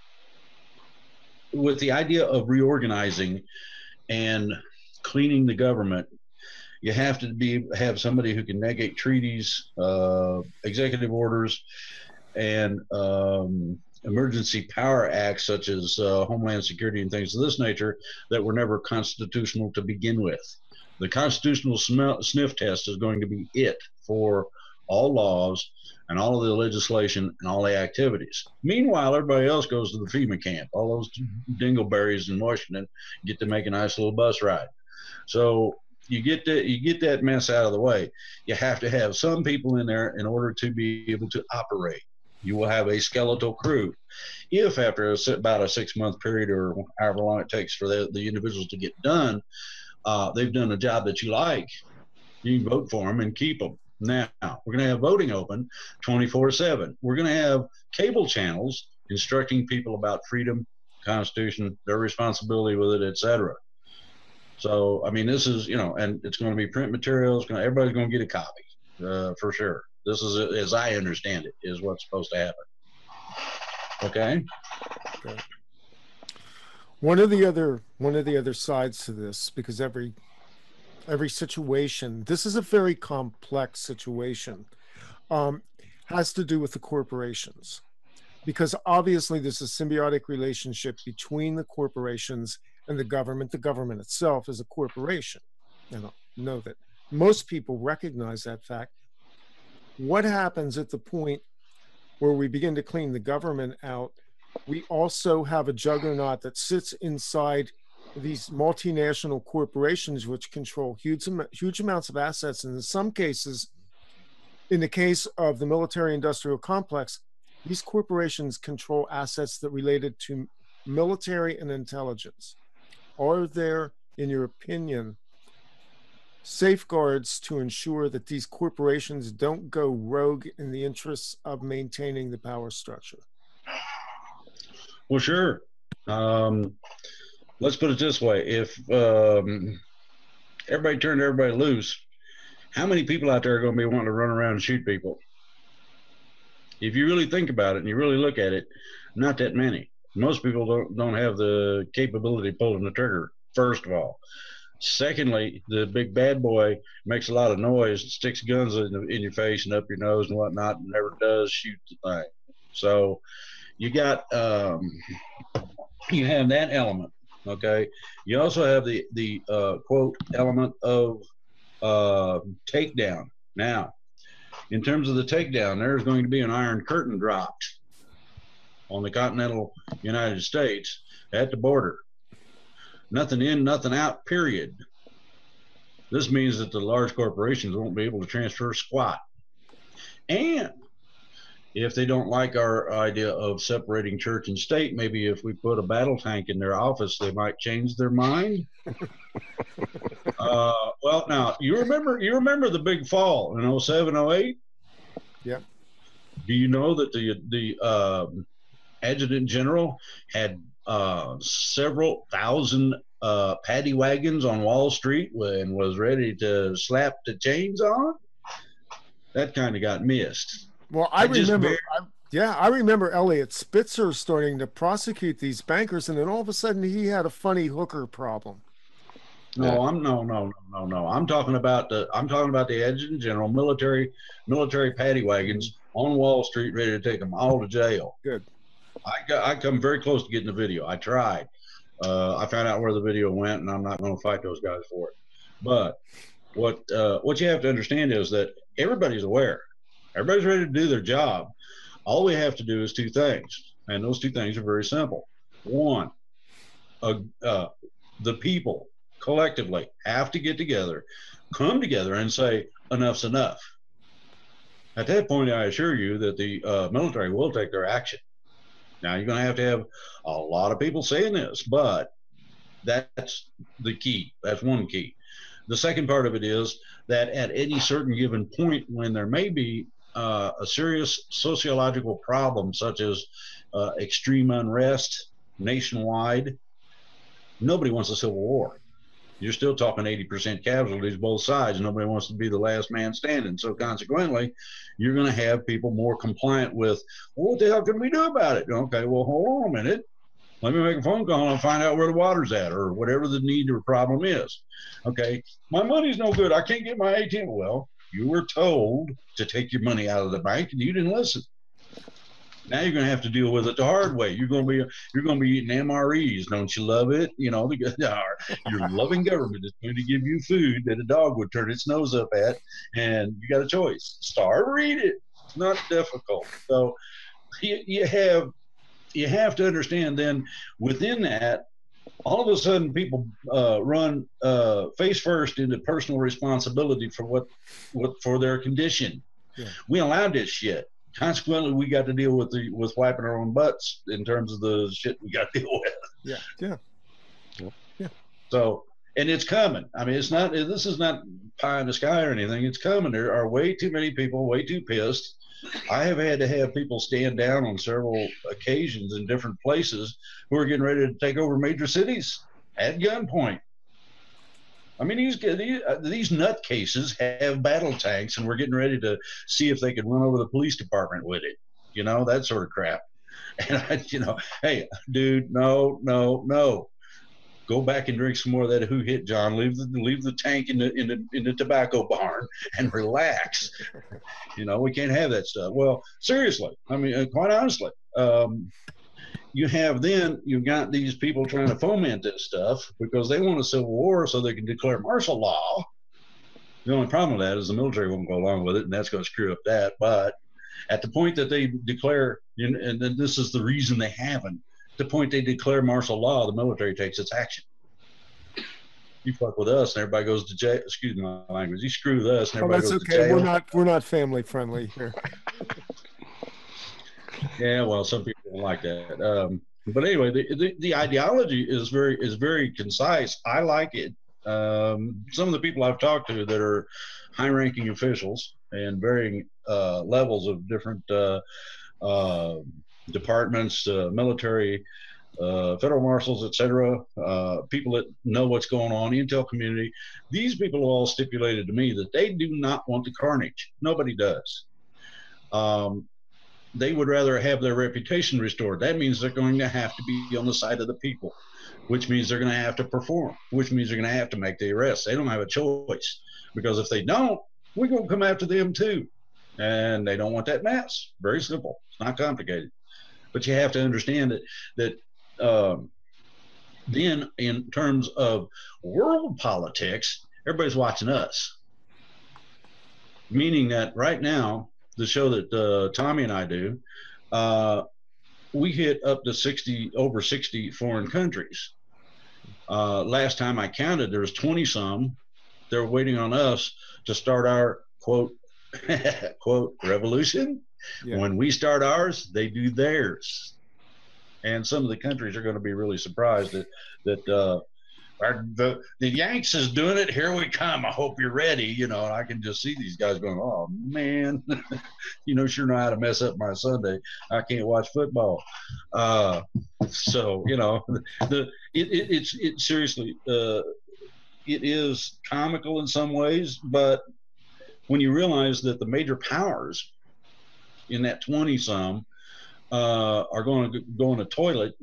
with the idea of reorganizing and cleaning the government, you have to be have somebody who can negate treaties, uh, executive orders, and um, emergency power acts such as uh, Homeland Security and things of this nature that were never constitutional to begin with. The constitutional smell, sniff test is going to be it for all laws and all of the legislation and all the activities. Meanwhile, everybody else goes to the FEMA camp. All those dingleberries in Washington get to make a nice little bus ride. So you get that you get that mess out of the way. You have to have some people in there in order to be able to operate. You will have a skeletal crew. If after a, about a six-month period or however long it takes for the, the individuals to get done, uh, they've done a job that you like, you can vote for them and keep them. Now, we're going to have voting open twenty-four seven. We're going to have cable channels instructing people about freedom, Constitution, their responsibility with it, et cetera. So, I mean, this is, you know, and it's going to be print materials. Gonna, everybody's going to get a copy uh, for sure. This is, as I understand it, is what's supposed to happen. Okay. Okay. One of the other one of the other sides to this, because every every situation, this is a very complex situation, um, has to do with the corporations, because obviously there's a symbiotic relationship between the corporations and the government. The government itself is a corporation. I don't know that most people recognize that fact. What happens at the point where we begin to clean the government out? We also have a juggernaut that sits inside these multinational corporations which control huge, huge amounts of assets. And in some cases, in the case of the military-industrial complex, these corporations control assets that related to military and intelligence. Are there, in your opinion, safeguards to ensure that these corporations don't go rogue in the interests of maintaining the power structure? Well, sure. Um, let's put it this way. If um, everybody turned everybody loose, how many people out there are going to be wanting to run around and shoot people? If you really think about it and you really look at it, not that many. Most people don't, don't have the capability of pulling the trigger, first of all. Secondly, the big bad boy makes a lot of noise, sticks guns in, the, in your face and up your nose and whatnot, and never does shoot the thing. So you got, um, you have that element, okay? You also have the, the uh, quote, element of uh, takedown. Now, in terms of the takedown, there's going to be an iron curtain dropped on the continental United States at the border. Nothing in, nothing out, period. This means that the large corporations won't be able to transfer squat. And if they don't like our idea of separating church and state, maybe if we put a battle tank in their office, they might change their mind. uh, well, now, you remember you remember the big fall in oh seven, oh eight? Yeah. Do you know that the, the uh, adjutant general had uh, several thousand uh, paddy wagons on Wall Street and was ready to slap the chains on? That kind of got missed. Well, I, I remember, just, I, yeah, I remember Elliot Spitzer starting to prosecute these bankers, and then all of a sudden he had a funny hooker problem. No, I'm no, no, no, no, no. I'm talking about the. I'm talking about the adjutant general, military, military paddy wagons on Wall Street, ready to take them all to jail. Good. I got. I come very close to getting the video. I tried. Uh, I found out where the video went, and I'm not going to fight those guys for it. But what uh, what you have to understand is that everybody's aware. Everybody's ready to do their job. All we have to do is two things, and those two things are very simple. One, uh, uh, the people collectively have to get together, come together, and say enough's enough. At that point, I assure you that the uh, military will take their action. Now, you're going to have to have a lot of people saying this, but that's the key. That's one key. The second part of it is that at any certain given point when there may be uh, a serious sociological problem, such as uh, extreme unrest nationwide, nobody wants a civil war. You're still talking eighty percent casualties both sides. Nobody wants to be the last man standing. So consequently, you're going to have people more compliant with, well, what the hell can we do about it? Okay, well, hold on a minute. Let me make a phone call and find out where the water's at, or whatever the need or problem is. Okay, my money's no good. I can't get my A T M. Well, you were told to take your money out of the bank and you didn't listen. Now you're going to have to deal with it the hard way. You're going to be you're going to be eating M R Es. Don't you love it? You know, the, your loving government is going to give you food that a dog would turn its nose up at, and you got a choice: starve or eat it. It's not difficult. So you, you have you have to understand. Then within that, all of a sudden people uh, run uh, face first into personal responsibility for what what for their condition. Yeah. We allowed this shit. Consequently, we got to deal with the with wiping our own butts in terms of the shit we got to deal with. Yeah, yeah, yeah. So, and it's coming. I mean, it's not. This is not pie in the sky or anything. It's coming. There are way too many people, way too pissed. I have had to have people stand down on several occasions in different places who are getting ready to take over major cities at gunpoint. I mean, these these, uh, these nutcases have battle tanks, and we're getting ready to see if they can run over the police department with it. You know, that sort of crap. And I, you know, hey, dude, no, no, no. Go back and drink some more of that Who Hit John. Leave the leave the tank in the in the in the tobacco barn and relax. You know, we can't have that stuff. Well, seriously, I mean, uh, quite honestly. Um, You have then, you've got these people trying to foment this stuff because they want a civil war so they can declare martial law. The only problem with that is the military won't go along with it, and that's going to screw up that. But at the point that they declare, and then this is the reason they haven't, at the point they declare martial law, the military takes its action. You fuck with us, and everybody goes to jail. Excuse my language. You screw with us, and everybody oh, goes okay. to jail. We're not, we're not family friendly here. Yeah, well, some people don't like that. Um, but anyway, the, the the ideology is very is very concise. I like it. Um, some of the people I've talked to that are high-ranking officials and varying uh, levels of different uh, uh, departments, uh, military, uh, federal marshals, et cetera, uh, people that know what's going on, intel community. These people have all stipulated to me that they do not want the carnage. Nobody does. Um, They would rather have their reputation restored. That means they're going to have to be on the side of the people, which means they're going to have to perform, which means they're going to have to make the arrests. They don't have a choice, because if they don't, we're going to come after them too. And they don't want that mess. Very simple. It's not complicated. But you have to understand that, that um, then in terms of world politics, everybody's watching us. Meaning that right now, the show that uh, Tommy and I do, uh, we hit up to sixty, over sixty foreign countries. Uh, last time I counted, there was twenty some. They're waiting on us to start our quote, quote, revolution. Yeah. When we start ours, they do theirs. And some of the countries are going to be really surprised that, that, uh, Our, the the Yanks is doing it. Here we come. I hope you're ready. You know, and I can just see these guys going, oh man, you know, sure know how to mess up my Sunday. I can't watch football. Uh, so you know, the it, it it's it seriously uh, it is comical in some ways, but when you realize that the major powers in that twenty some uh, are going to go in a toilet,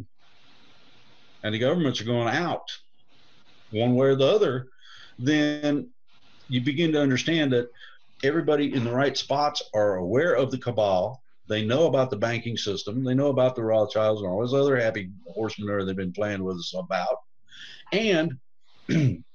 and the governments are going out one way or the other, then you begin to understand that everybody in the right spots are aware of the cabal. They know about the banking system. They know about the Rothschilds and all those other happy horsemen they've been playing with us about. And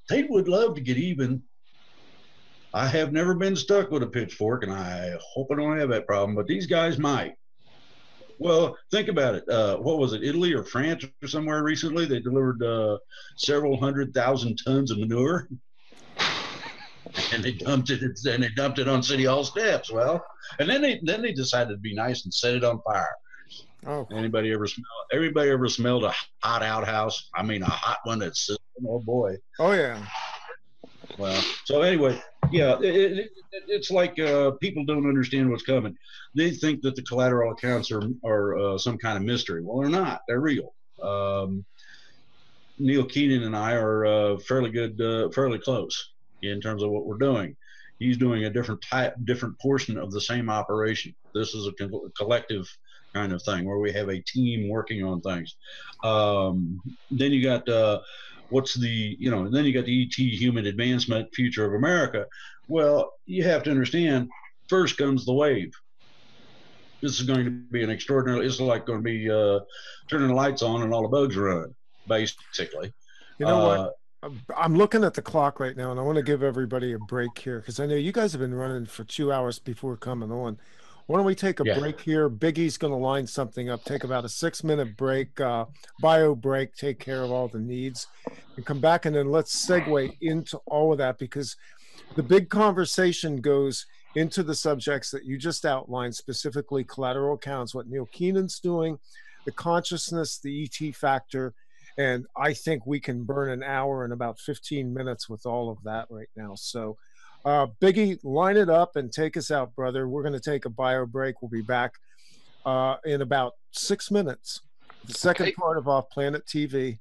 they would love to get even. I have never been stuck with a pitchfork, and I hope I don't have that problem, but these guys might. Well, think about it. Uh, what was it, Italy or France or somewhere recently? They delivered uh, several hundred thousand tons of manure, and they dumped it. And they dumped it on City Hall steps. Well, and then they then they decided to be nice and set it on fire. Oh, anybody ever smell? Everybody ever smelled a hot outhouse? I mean, a hot one that's oh boy. Oh yeah. Well, so anyway, yeah, it, it, it's like uh, people don't understand what's coming. They think that the collateral accounts are are uh, some kind of mystery. Well, they're not. They're real. Um, Neil Keenan and I are uh, fairly good, uh, fairly close in terms of what we're doing. He's doing a different type, different portion of the same operation. This is a co- collective kind of thing where we have a team working on things. Um, then you got. Uh, What's the, you know, and then you got the E T, Human Advancement, Future of America. Well, you have to understand, first comes the wave. This is going to be an extraordinary, it's like going to be uh, turning the lights on and all the bugs run, basically. You know uh, what? I'm looking at the clock right now, and I want to give everybody a break here because I know you guys have been running for two hours before coming on. Why don't we take a yeah. break here? Biggie's going to line something up, take about a six-minute break, uh, bio break, take care of all the needs, and come back, and then let's segue into all of that because the big conversation goes into the subjects that you just outlined, specifically collateral accounts, what Neil Keenan's doing, the consciousness, the E T factor, and I think we can burn an hour and about fifteen minutes with all of that right now. So Uh, Biggie, line it up and take us out, brother. We're going to take a bio break. We'll be back uh, in about six minutes. The second okay. part of Off Planet T V.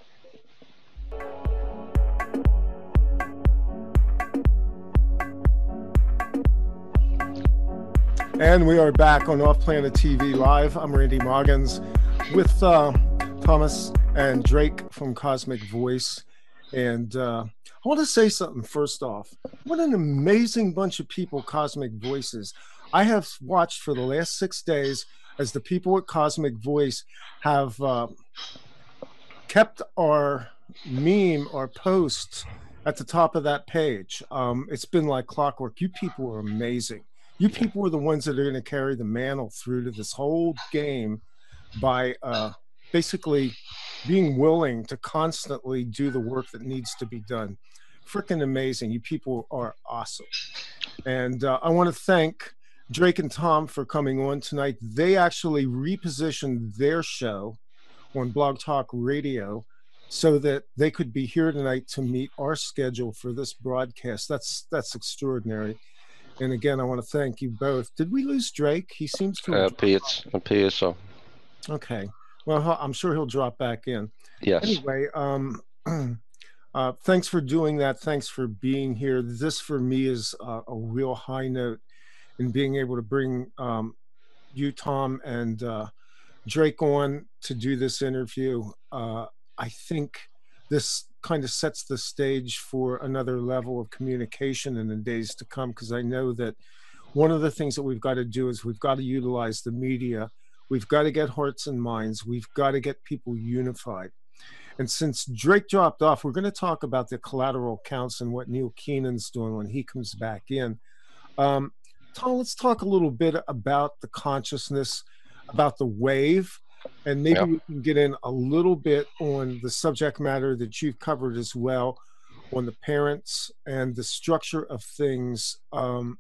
And we are back on Off Planet T V Live. I'm Randy Moggins with uh, Thomas and Drake from Cosmic Voice. And uh, I want to say something first off. What an amazing bunch of people Cosmic Voice is. I have watched for the last six days as the people at Cosmic Voice have uh, kept our meme, our posts at the top of that page. Um, it's been like clockwork. You people are amazing. You people are the ones that are going to carry the mantle through to this whole game by uh, basically being willing to constantly do the work that needs to be done. Freaking amazing. You people are awesome. And uh, I want to thank Drake and Tom for coming on tonight. They actually repositioned their show on Blogtalk Radio so that they could be here tonight to meet our schedule for this broadcast. That's that's extraordinary. And again, I want to thank you both. Did we lose Drake? He seems to uh, appears, appears so. Okay. Well, I'm sure he'll drop back in. Yes. Anyway, um, uh, thanks for doing that. Thanks for being here. This, for me, is uh, a real high note in being able to bring um, you, Tom, and uh, Drake on to do this interview. Uh, I think this kind of sets the stage for another level of communication in the days to come, because I know that one of the things that we've got to do is we've got to utilize the media. We've got to get hearts and minds. We've got to get people unified. And since Drake dropped off, we're going to talk about the collateral counts and what Neil Keenan's doing when he comes back in. Um, Tom, let's talk a little bit about the consciousness, about the wave, and maybe yeah. we can get in a little bit on the subject matter that you've covered as well, on the parents and the structure of things um,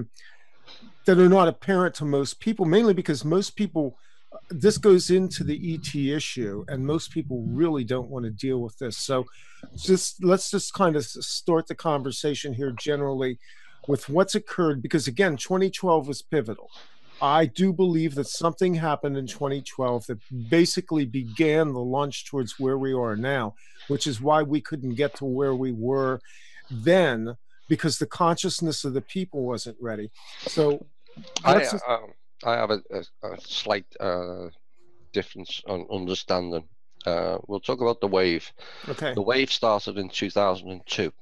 that are not apparent to most people, mainly because most people, this goes into the E T issue, and most people really don't want to deal with this. So just let's just kind of start the conversation here generally with what's occurred, because again, twenty twelve was pivotal. I do believe that something happened in twenty twelve that basically began the launch towards where we are now, which is why we couldn't get to where we were then, because the consciousness of the people wasn't ready. So I, just... um, I have a, a, a slight uh, difference on understanding. Uh, we'll talk about the wave. Okay. The wave started in two thousand two,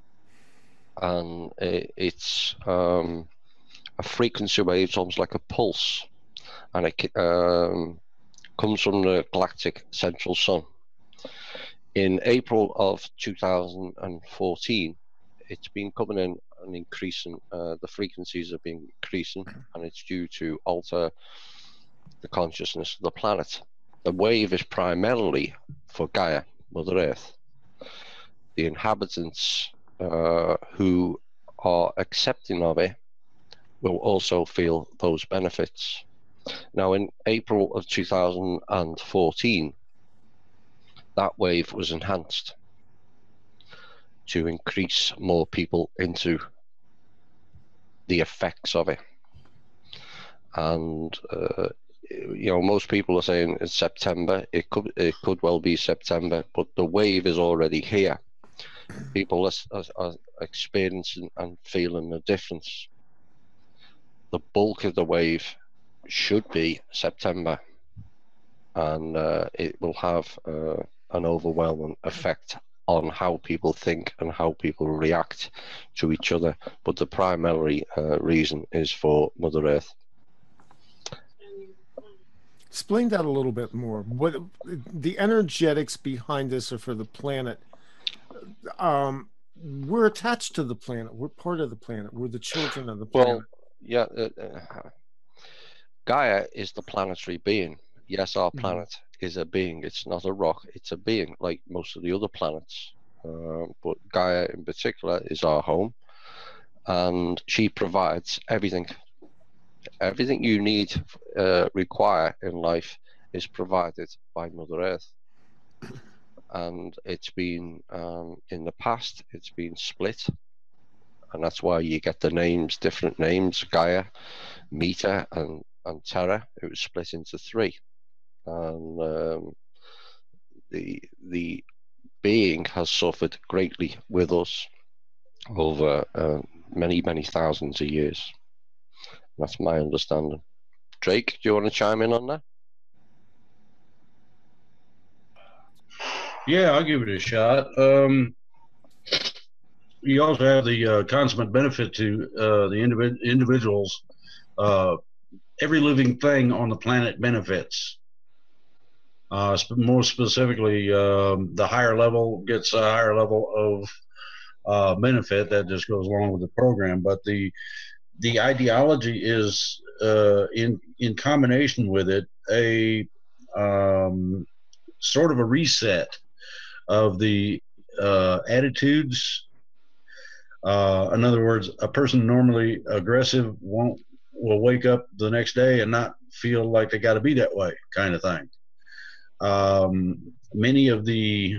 and it, it's um, a frequency wave. It's almost like a pulse, and it um, comes from the galactic central sun. In April of two thousand fourteen, it's been coming in and increasing. Uh, the frequencies have been increasing, and it's due to alter the consciousness of the planet. The wave is primarily for Gaia, Mother Earth. The inhabitants uh, who are accepting of it will also feel those benefits. Now, in April of two thousand fourteen, that wave was enhanced to increase more people into the effects of it. And uh, you know, most people are saying it's September. It could it could well be September, but the wave is already here. People are, are, are experiencing and feeling the difference. The bulk of the wave should be September, and uh, it will have uh, an overwhelming effect on how people think and how people react to each other. But the primary uh, reason is for Mother Earth. Explain that a little bit more. What the energetics behind this are for the planet. Um, we're attached to the planet. We're part of the planet. We're the children of the planet. Well, yeah, uh, uh, Gaia is the planetary being. Yes, our planet mm-hmm. is a being. It's not a rock. It's a being, like most of the other planets. Uh, but Gaia in particular is our home, and she provides everything. Everything you need, uh, require in life is provided by Mother Earth. And it's been, um, in the past, it's been split. And that's why you get the names, different names, Gaia, Meta, and, and Terra. It was split into three. And um, the, the being has suffered greatly with us over uh, many, many thousands of years. That's my understanding. Drake, do you want to chime in on that? Yeah, I'll give it a shot. Um, you also have the uh, consummate benefit to uh, the individ individuals. Uh, every living thing on the planet benefits. Uh, sp more specifically, um, the higher level gets a higher level of uh, benefit that just goes along with the program. But the the ideology is uh, in in combination with it a um, sort of a reset of the uh, attitudes. Uh, in other words, a person normally aggressive won't will wake up the next day and not feel like they got to be that way, kind of thing. Um, many of the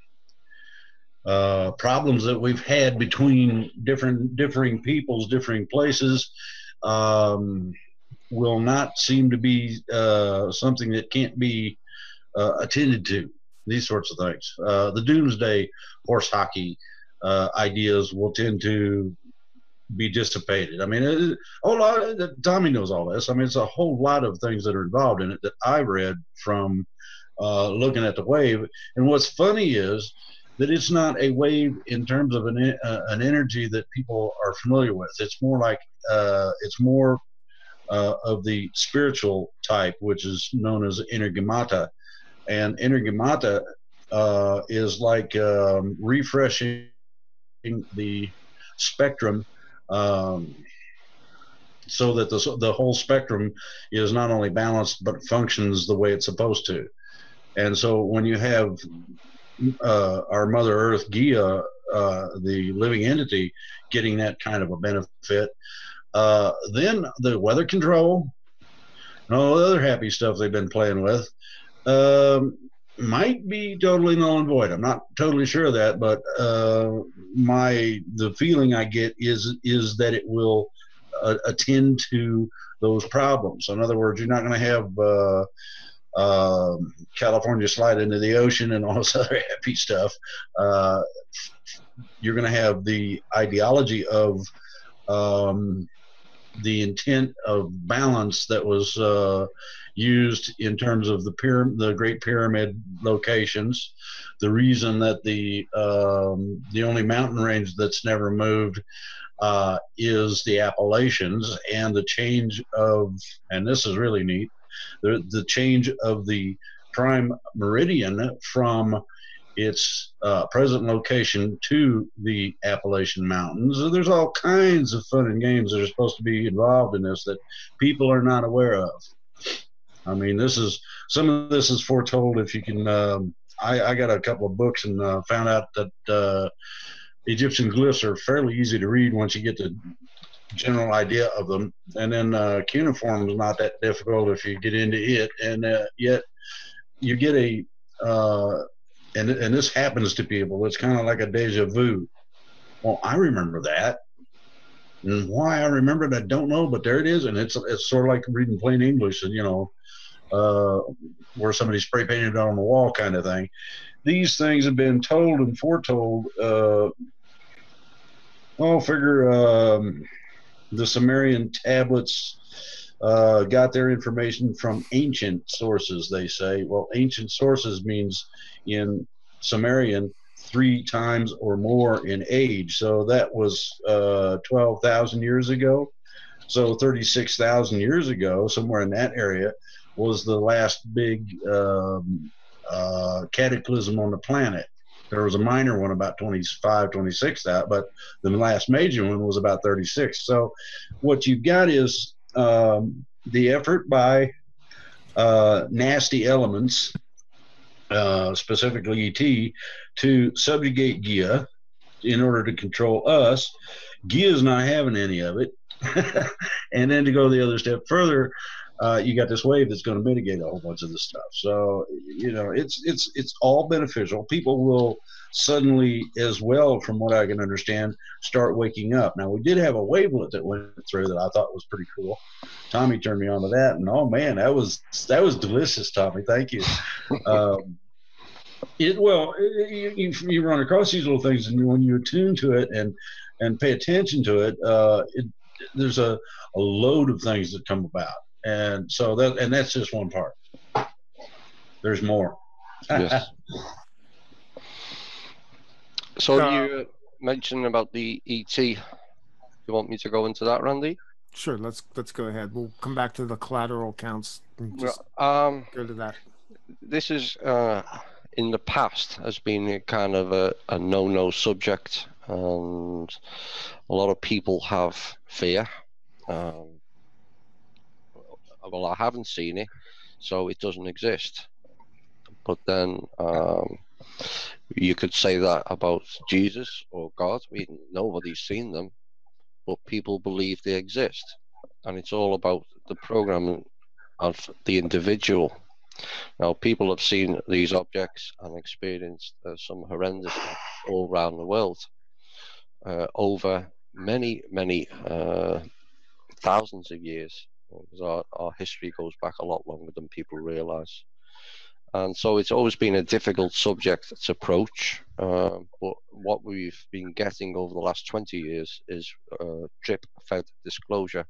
uh, problems that we've had between different differing peoples, differing places, um, will not seem to be uh, something that can't be uh, attended to. These sorts of things. Uh, the doomsday horse hockey uh, ideas will tend to be dissipated. I mean, it, a whole lot. Tommy knows all this. I mean, it's a whole lot of things that are involved in it that I read from uh, looking at the wave. And what's funny is that it's not a wave in terms of an uh, an energy that people are familiar with. It's more like uh, it's more uh, of the spiritual type, which is known as energemata. And energemata uh, is like um, refreshing the spectrum um, so that the, the whole spectrum is not only balanced but functions the way it's supposed to. And so when you have uh, our Mother Earth, Gaia, uh, the living entity, getting that kind of a benefit, uh, then the weather control and all the other happy stuff they've been playing with Um, might be totally null and void. I'm not totally sure of that, but uh, my the feeling I get is is that it will uh, attend to those problems. So in other words, you're not going to have uh, uh, California slide into the ocean and all this other happy stuff. Uh, you're going to have the ideology of um, the intent of balance that was uh, used in terms of the pyramid, the Great Pyramid locations. The reason that the um, the only mountain range that's never moved uh, is the Appalachians, and the change of, and this is really neat, the the change of the prime meridian from its uh, present location to the Appalachian Mountains. So there's all kinds of fun and games that are supposed to be involved in this that people are not aware of. I mean, this is some of this is foretold. If you can, um, I, I got a couple of books and uh, found out that uh, Egyptian glyphs are fairly easy to read once you get the general idea of them, and then uh, cuneiform is not that difficult if you get into it, and uh, yet you get a uh, and and this happens to people. It's kind of like a deja vu. Well, I remember that, and why I remember it, I don't know, but there it is, and it's it's sort of like reading plain English, and you know, uh, where somebody spray painted it on the wall, kind of thing. These things have been told and foretold. Uh, well, figure um, the Sumerian tablets uh, got their information from ancient sources. They say, well, ancient sources means in Sumerian three times or more in age. So that was uh, twelve thousand years ago. So thirty-six thousand years ago, somewhere in that area, was the last big um, uh, cataclysm on the planet. There was a minor one about twenty-five, twenty-six, that, but the last major one was about thirty-six. So what you've got is um, the effort by uh, nasty elements, uh, specifically E T, to subjugate Gia in order to control us. Gia's not having any of it. And then to go the other step further, uh, you got this wave that's going to mitigate a whole bunch of this stuff. So, you know, it's it's it's all beneficial. People will suddenly, as well, from what I can understand, start waking up. Now, we did have a wavelet that went through that I thought was pretty cool. Tommy turned me on to that, and oh man, that was that was delicious, Tommy. Thank you. um, it well, it, you, you run across these little things, and when you attune to it and and pay attention to it, uh, it there's a, a load of things that come about. And so that, and that's just one part. There's more. Yes. So Uh, you mentioned about the E T. You want me to go into that, Randy? Sure, let's let's go ahead. We'll come back to the collateral counts and just Um, go to that. this is uh, in the past has been a kind of a, a no-no subject, and a lot of people have fear. Um, well, I haven't seen it, so it doesn't exist. But then um, you could say that about Jesus or God. I mean, nobody's seen them, but people believe they exist, and it's all about the programming of the individual. Now, people have seen these objects and experienced uh, some horrendous stuff all around the world uh, over many, many uh, thousands of years, because our, our history goes back a lot longer than people realize. And so it's always been a difficult subject to approach, uh, but what we've been getting over the last twenty years is uh, drip-fed disclosure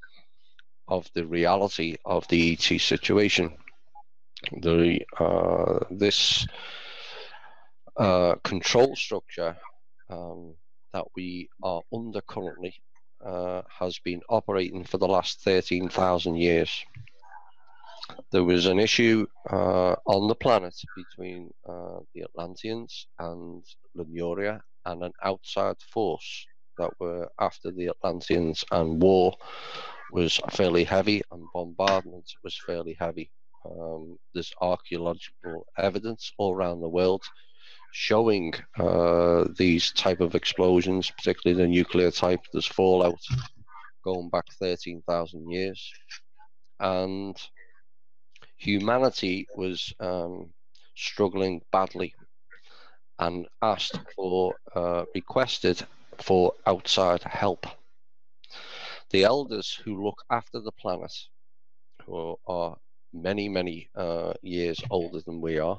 of the reality of the E T situation. The uh, this uh, control structure um, that we are under currently uh, has been operating for the last thirteen thousand years. There was an issue uh, on the planet between uh, the Atlanteans and Lemuria, and an outside force that were after the Atlanteans, and war was fairly heavy and bombardment was fairly heavy. Um, there's archaeological evidence all around the world showing uh, these type of explosions, particularly the nuclear type. There's fallout going back thirteen thousand years, and humanity was um, struggling badly and asked for, uh, requested for outside help. The elders who look after the planet, who are many, many uh, years older than we are,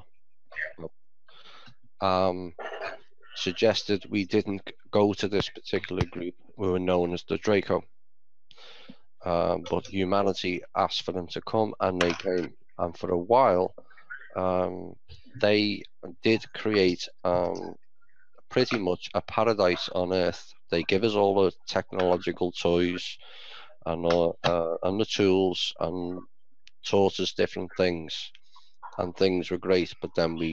um, suggested we didn't go to this particular group, who were known as the Draco. Um, but humanity asked for them to come, and they came. And for a while, um, they did create um, pretty much a paradise on Earth. They give us all the technological toys and, uh, uh, and the tools, and taught us different things, and things were great. But then we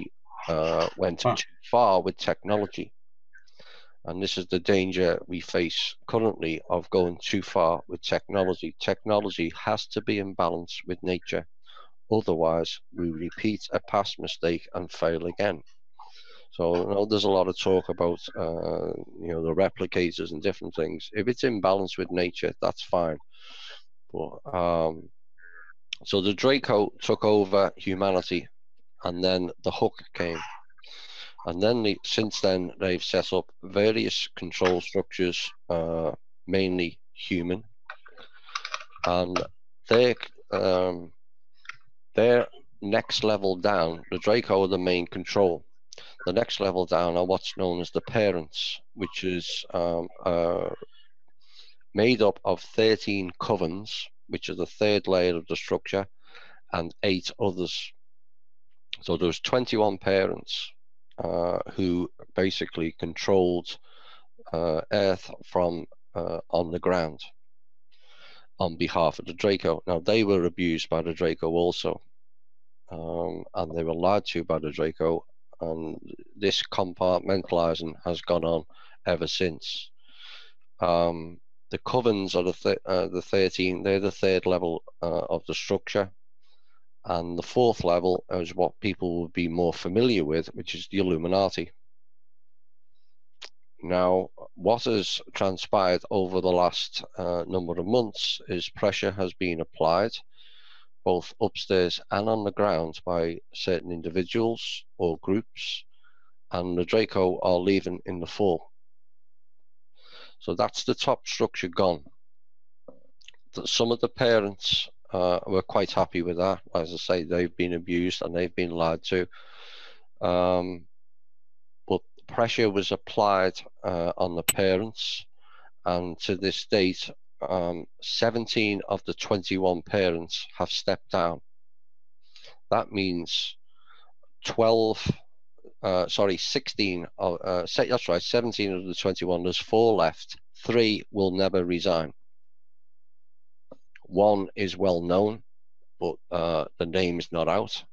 uh, went Huh. too far with technology. And this is the danger we face currently of going too far with technology. Technology has to be in balance with nature. Otherwise, we repeat a past mistake and fail again. So you know, there's a lot of talk about uh, you know, the replicators and different things. If it's in balance with nature, that's fine. But um, so the Draco took over humanity, and then the Hook came. And then they, since then, they've set up various control structures, uh, mainly human, and they um, their next level down. The Draco are the main control. The next level down are what's known as the parents, which is um, uh, made up of thirteen covens, which are the third layer of the structure, and eight others. So there's twenty-one parents uh, who basically controlled uh, Earth from uh, on the ground on behalf of the Draco. Now, they were abused by the Draco also, um, and they were lied to by the Draco, and this compartmentalizing has gone on ever since. Um, the covens are the, th uh, the thirteen, they're the third level uh, of the structure. And the fourth level is what people would be more familiar with, which is the Illuminati. Now, what has transpired over the last uh, number of months is pressure has been applied, both upstairs and on the ground, by certain individuals or groups, and the Draco are leaving in the fall. So that's the top structure gone. Some of the parents uh, were quite happy with that. As I say, they've been abused and they've been lied to. Um, but pressure was applied uh, on the parents, and to this date, um, seventeen of the twenty-one parents have stepped down. That means twelve, uh, sorry, sixteen, of, uh, that's right, seventeen of the twenty-one, there's four left. Three will never resign. One is well known, but uh, the name's not out.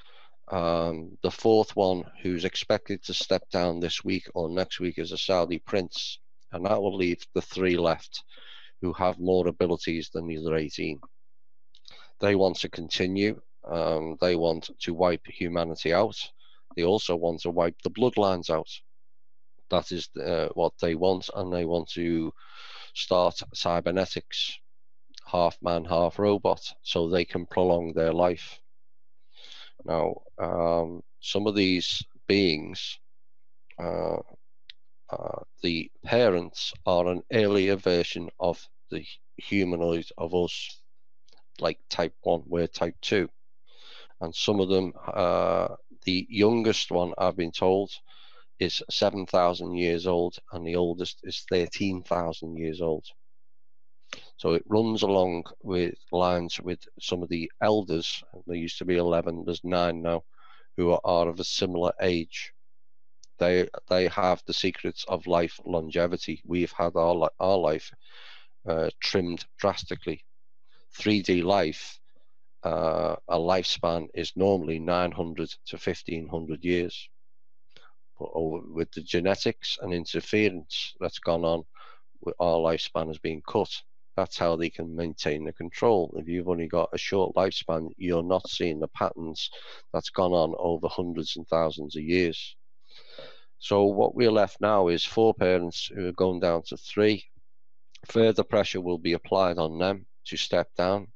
Um, the fourth one, who's expected to step down this week or next week, is a Saudi prince, and that will leave the three left who have more abilities than the other eighteen. They want to continue. Um, they want to wipe humanity out. They also want to wipe the bloodlines out. That is uh, what they want, and they want to start cybernetics, half man, half robot, so they can prolong their life. Now, um, some of these beings, uh, uh, the parents are an earlier version of the humanoid of us, like type one, we're type two. And some of them, uh, the youngest one I've been told is seven thousand years old, and the oldest is thirteen thousand years old. So it runs along with lines with some of the elders. There used to be eleven, there's nine now, who are, are of a similar age. They they have the secrets of life longevity. We've had our, our life uh, trimmed drastically. three D life, uh, a lifespan is normally nine hundred to fifteen hundred years. But over, with the genetics and interference that's gone on, our lifespan has been cut. That's how they can maintain the control. If you've only got a short lifespan, you're not seeing the patterns that's gone on over hundreds and thousands of years. So what we're left now is four parents who are going down to three. Further pressure will be applied on them to step down.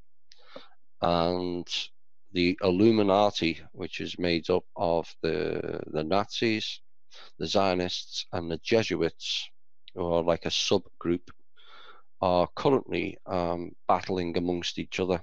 And the Illuminati, which is made up of the, the Nazis, the Zionists, and the Jesuits, who are like a subgroup, are currently um, battling amongst each other.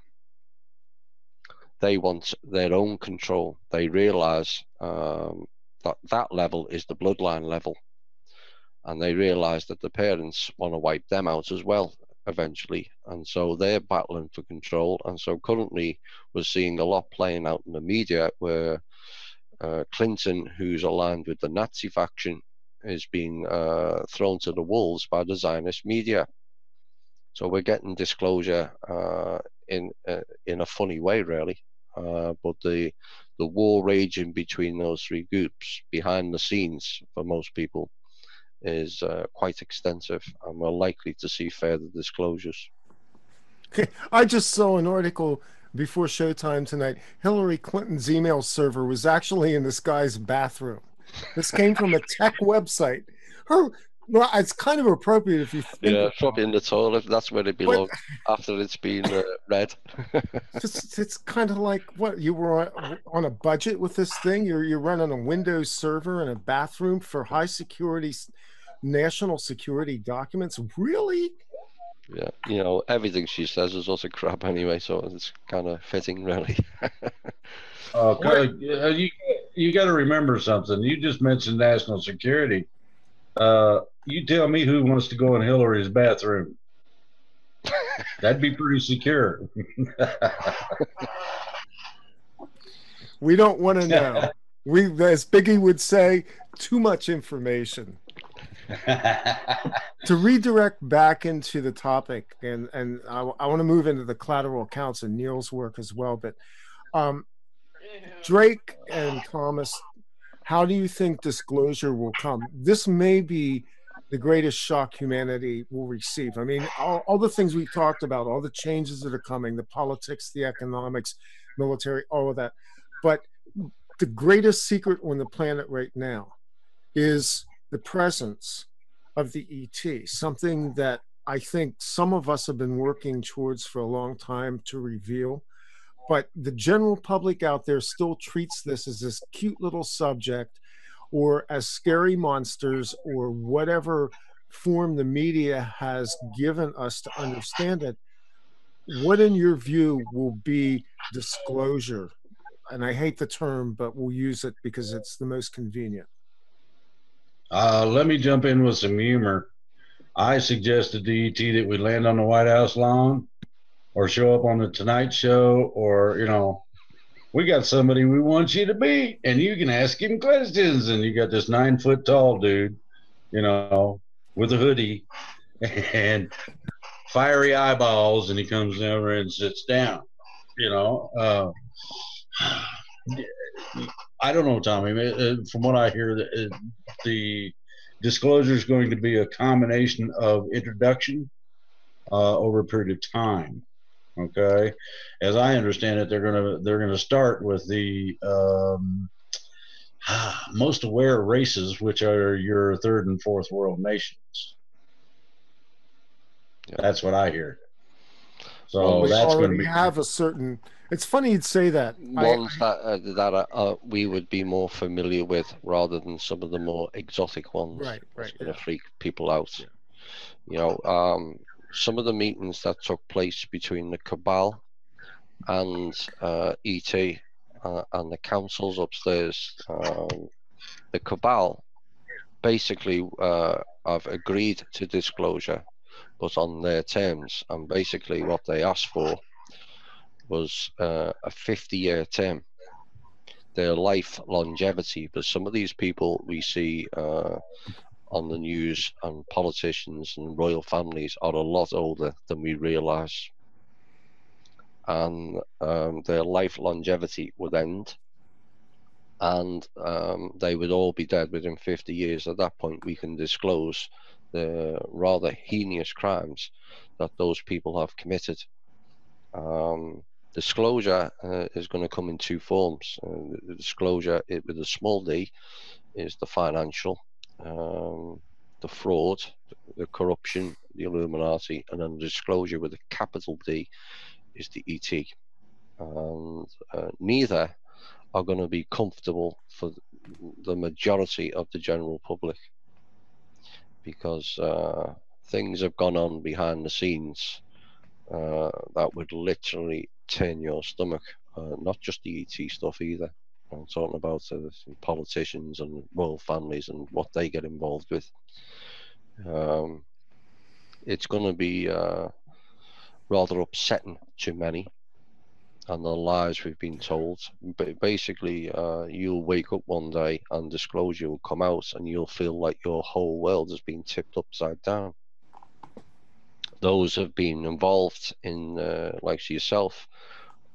They want their own control. They realize um, that that level is the bloodline level, and they realize that the parents want to wipe them out as well eventually, and so they're battling for control. And so currently we're seeing a lot playing out in the media where uh, Clinton, who's aligned with the Nazi faction, is being uh, thrown to the wolves by the Zionist media. So we're getting disclosure uh, in uh, in a funny way, really. Uh, but the the war raging between those three groups behind the scenes for most people is uh, quite extensive, and we're likely to see further disclosures. Okay. I just saw an article before showtime tonight. Hillary Clinton's email server was actually in this guy's bathroom. This came from a tech website. Her, well, it's kind of appropriate if you think. Yeah, probably in the toilet. That's where it belongs after it's been uh, read. it's it's kind of like what you were on, on a budget with this thing. You're you're running a Windows server in a bathroom for high security, national security documents. Really? Yeah, you know, everything she says is also crap anyway, so it's kind of fitting, really. uh, you you got to remember something. You just mentioned national security. Uh, you tell me who wants to go in Hillary's bathroom. That'd be pretty secure. We don't want to know. We, as Biggie would say, too much information. To redirect back into the topic, and and I, I want to move into the collateral accounts and Neil's work as well. But um, Drake and Thomas, how do you think disclosure will come? This may be the greatest shock humanity will receive. I mean, all, all the things we talked about, all the changes that are coming, the politics, the economics, military, all of that. But the greatest secret on the planet right now is the presence of the E T, something that I think some of us have been working towards for a long time to reveal. But the general public out there still treats this as this cute little subject, or as scary monsters, or whatever form the media has given us to understand it. What, in your view, will be disclosure? And I hate the term, but we'll use it because it's the most convenient. Uh, let me jump in with some humor. I suggested to E T that we land on the White House lawn or show up on the Tonight Show, or, you know, we got somebody we want you to meet and you can ask him questions. And you got this nine foot tall dude, you know, with a hoodie and fiery eyeballs, and he comes over and sits down, you know. Uh, I don't know, Tommy. From what I hear, the, the disclosure is going to be a combination of introduction uh, over a period of time. Okay, as I understand it, they're gonna they're gonna start with the um, most aware races, which are your third and fourth world nations. Yeah. That's what I hear. So well, we that's already going to be have a certain. It's funny you'd say that. Ones I, that uh, that uh, we would be more familiar with, rather than some of the more exotic ones. Right, right. It's going to yeah. freak people out. Yeah. You know, um, some of the meetings that took place between the cabal and uh, E T uh, and the councils upstairs, um, the cabal basically uh, have agreed to disclosure, but on their terms. And basically what they asked for was uh, a fifty year term, their life longevity. But some of these people we see uh, on the news, and politicians and royal families, are a lot older than we realize. And um, their life longevity would end, and um, they would all be dead within fifty years. At that point, we can disclose the rather heinous crimes that those people have committed. Um, disclosure uh, is going to come in two forms. Uh, the disclosure it, with a small d is the financial, um, the fraud, the corruption, the Illuminati, and then the disclosure with a capital D is the E T. And uh, neither are going to be comfortable for the majority of the general public, because uh, things have gone on behind the scenes uh, that would literally turn your stomach. Uh, not just the E T stuff either. I'm talking about uh, politicians and royal families and what they get involved with. Um, it's going to be uh, rather upsetting to many, and the lies we've been told. But basically, uh, you'll wake up one day and disclosure will come out, and you'll feel like your whole world has been tipped upside down. Those have been involved in, uh, like yourself,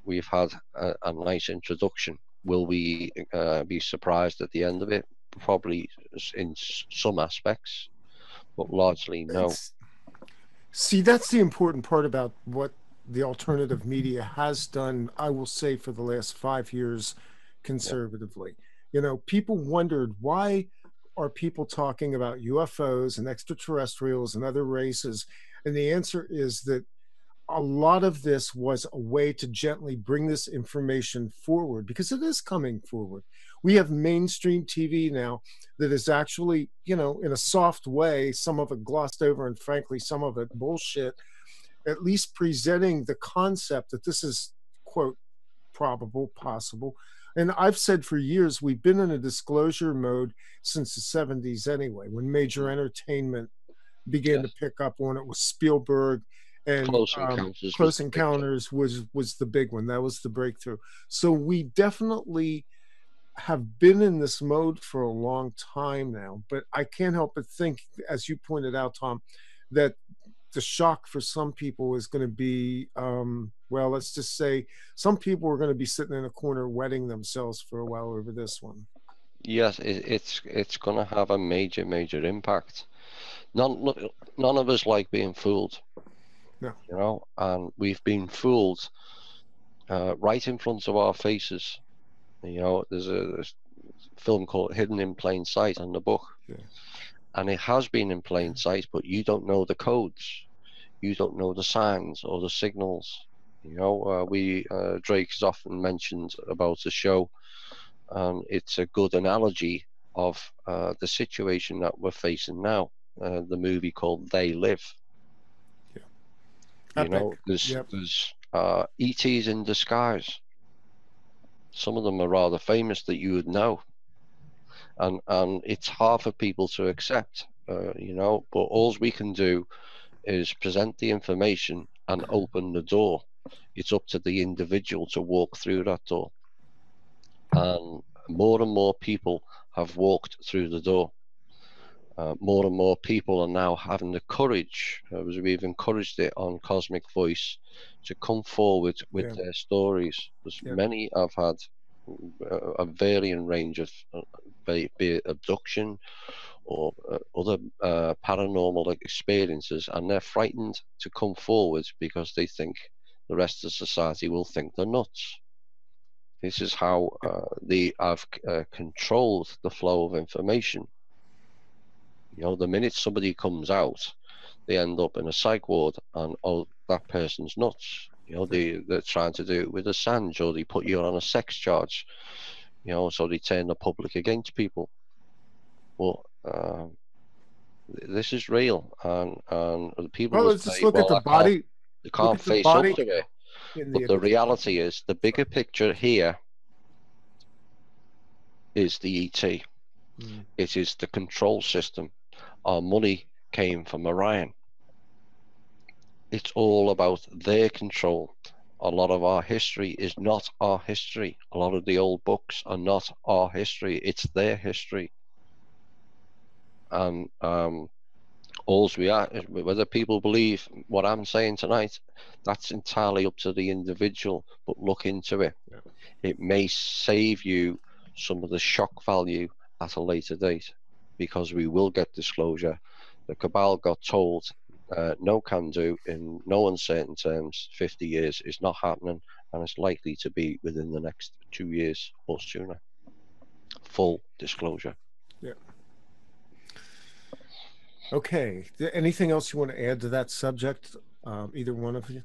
we've had a, a nice introduction. Will we uh, be surprised at the end of it? Probably in some aspects, but largely no. It's, see, that's the important part about what the alternative media has done, I will say, for the last five years conservatively. Yeah. You know, people wondered, why are people talking about U F Os and extraterrestrials and other races? And the answer is that a lot of this was a way to gently bring this information forward, because it is coming forward. We have mainstream T V now that is actually, you know, in a soft way, some of it glossed over and frankly, some of it bullshit, at least presenting the concept that this is, quote, probable, possible. And I've said for years, we've been in a disclosure mode since the seventies anyway, when major entertainment began yes. to pick up on it with Spielberg. And Close um, Encounters, Close Encounters was, was the big one. That was the breakthrough. So we definitely have been in this mode for a long time now. But I can't help but think, as you pointed out, Tom, that the shock for some people is going to be, um, well, let's just say some people are going to be sitting in a corner wetting themselves for a while over this one. Yes, it, it's it's going to have a major, major impact. None, none of us like being fooled. No. You know, and we've been fooled uh, right in front of our faces. You know, there's a, a film called Hidden in Plain Sight in the book. Yeah. And it has been in plain sight, but you don't know the codes. You don't know the signs or the signals. You know, uh, we, uh, Drake has often mentioned about the show. Um, it's a good analogy of uh, the situation that we're facing now. Uh, the movie called They Live. You know, there's yep. there's uh, E Ts in disguise. Some of them are rather famous that you would know, and and it's hard for people to accept. Uh, you know, but all we can do is present the information and open the door. It's up to the individual to walk through that door, and more and more people have walked through the door. Uh, more and more people are now having the courage, uh, as we've encouraged it on Cosmic Voice, to come forward with yeah. their stories. Because yeah. many have had a, a varying range of, uh, be, be it abduction or uh, other uh, paranormal experiences, and they're frightened to come forward because they think the rest of society will think they're nuts. This is how uh, they have uh, controlled the flow of information. You know, the minute somebody comes out, they end up in a psych ward, and oh, that person's nuts. You know, they, they're trying to do it with a Assange, or they put you on a sex charge, you know, so they turn the public against people. Well, uh, this is real, and, and the people well, will let's say, just look well, at the I body. Can't, they can't face up to it. But the, the reality is, the bigger picture here is the E T. Mm. It is the control system. Our money came from Orion. It's all about their control. A lot of our history is not our history. A lot of the old books are not our history. It's their history. And um, all we are, whether people believe what I'm saying tonight, that's entirely up to the individual. But look into it. Yeah. It may save you some of the shock value at a later date, because we will get disclosure. The cabal got told uh, no can do in no uncertain terms. fifty years is not happening, and it's likely to be within the next two years or sooner. Full disclosure. Yeah. Okay. Anything else you want to add to that subject? Um, either one of you?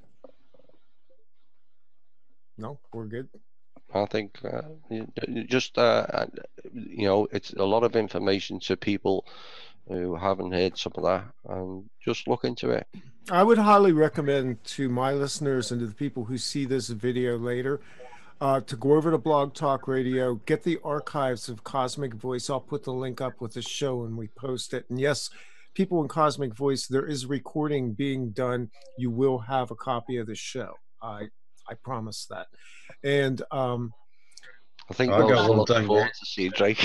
No, we're good. I think uh, just, uh, you know, it's a lot of information to people who haven't heard some of that, and just look into it. I would highly recommend to my listeners and to the people who see this video later uh, to go over to Blog Talk Radio, get the archives of Cosmic Voice. I'll put the link up with the show and we post it. And yes, people in Cosmic Voice, there is recording being done. You will have a copy of the show. I I promise that. And um, I think I got one thing to see, Drake.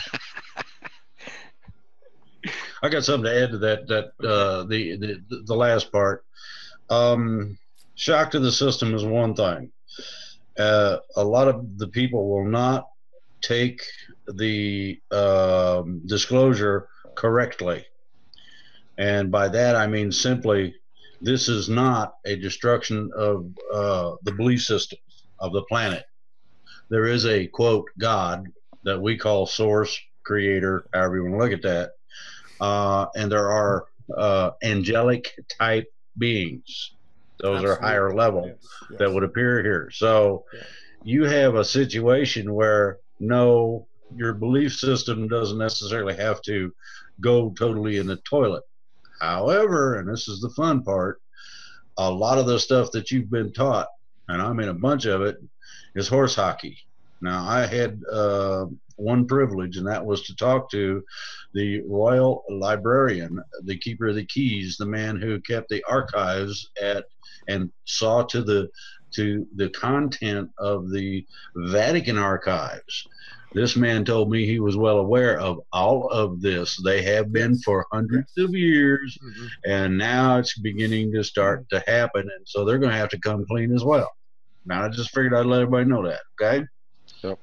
I got something to add to that. That uh, the, the the last part. Um, shock to the system is one thing. uh, a lot of the people will not take the um, disclosure correctly. And by that, I mean simply, this is not a destruction of uh, the belief system of the planet. There is a, quote, God that we call source, creator, however you want to look at that. Uh, and there are uh, angelic type beings. Those Absolutely. are higher level Yes, yes. that would appear here. So Yeah. you have a situation where, no, your belief system doesn't necessarily have to go totally in the toilet. However, and this is the fun part, a lot of the stuff that you've been taught, and I mean a bunch of it, is horse hockey. Now, I had uh, one privilege, and that was to talk to the royal librarian, the keeper of the keys, the man who kept the archives at and saw to the to the content of the Vatican archives. This man told me he was well aware of all of this. They have been Yes. for hundreds Yes. of years, Mhm. and now it's beginning to start to happen, and so they're going to have to come clean as well. Now, I just figured I'd let everybody know that, okay? Yep.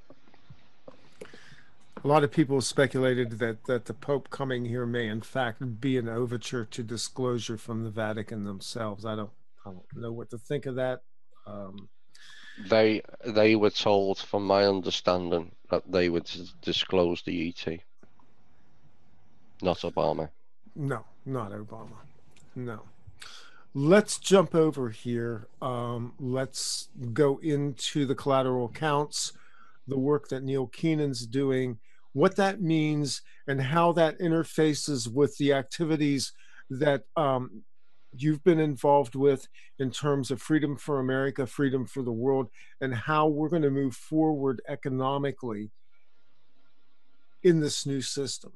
A lot of people speculated that, that the Pope coming here may, in fact, be an overture to disclosure from the Vatican themselves. I don't, I don't know what to think of that. Um, They they were told, from my understanding, that they would dis- disclose the E T, not Obama. no, not Obama. No. Let's jump over here. Um, let's go into the collateral accounts, the work that Neil Keenan's doing, what that means, and how that interfaces with the activities that um, you've been involved with in terms of freedom for America, freedom for the world, and how we're going to move forward economically in this new system.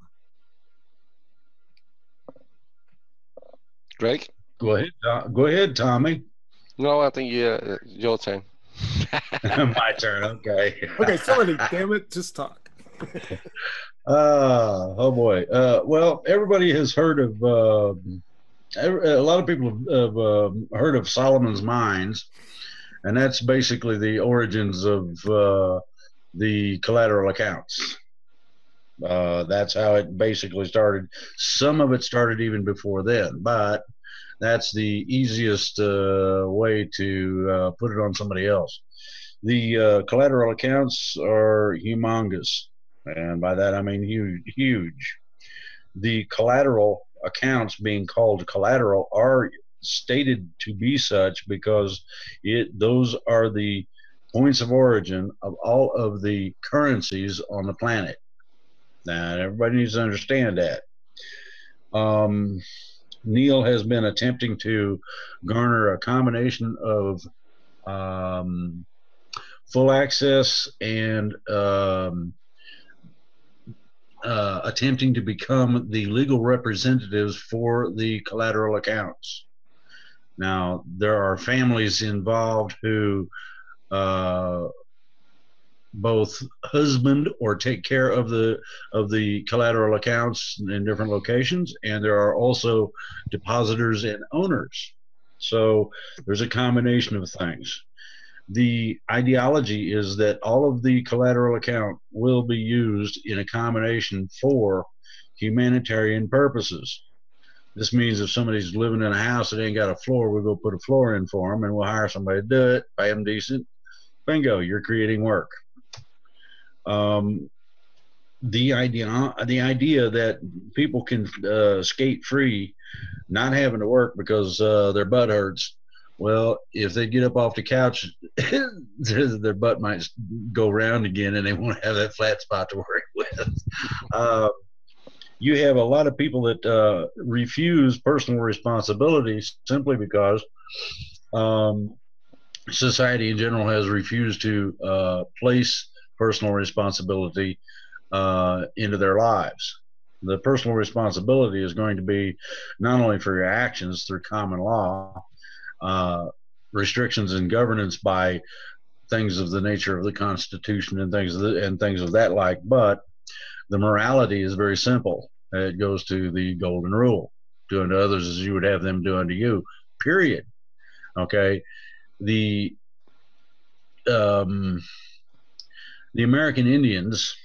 Greg? Go ahead, Tom. Go ahead, Tommy. No, I think you, uh, your turn. My turn. Okay. Okay, somebody, damn it, just talk. Uh, oh boy. Uh, well, everybody has heard of. Uh, every, a lot of people have, have uh, heard of Solomon's mines, and that's basically the origins of uh, the collateral accounts. Uh, that's how it basically started. Some of it started even before then, but that's the easiest uh, way to uh, put it on somebody else. The uh, collateral accounts are humongous, and by that I mean huge. Huge. The collateral accounts, being called collateral, are stated to be such because it those are the points of origin of all of the currencies on the planet. Now, everybody needs to understand that. Um, Neil has been attempting to garner a combination of um, full access and um, uh, attempting to become the legal representatives for the collateral accounts. Now, there are families involved who uh, both husband or take care of the of the collateral accounts in different locations, and there are also depositors and owners. So there's a combination of things. The ideology is that all of the collateral account will be used in a combination for humanitarian purposes. This means if somebody's living in a house that ain't got a floor, we'll go put a floor in for them, and we'll hire somebody to do it, pay them decent. Bingo, you're creating work. Um, the idea, the idea that people can uh, skate free, not having to work because uh, their butt hurts. Well, if they get up off the couch, their butt might go round again, and they won't have that flat spot to work with. Uh, you have a lot of people that uh, refuse personal responsibility simply because um, society in general has refused to uh, place personal responsibility uh, into their lives. The personal responsibility is going to be not only for your actions through common law, uh, restrictions and governance by things of the nature of the Constitution and things of the, and things of that like, but the morality is very simple. It goes to the golden rule: do unto others as you would have them do unto you. Period. Okay. The um, the American Indians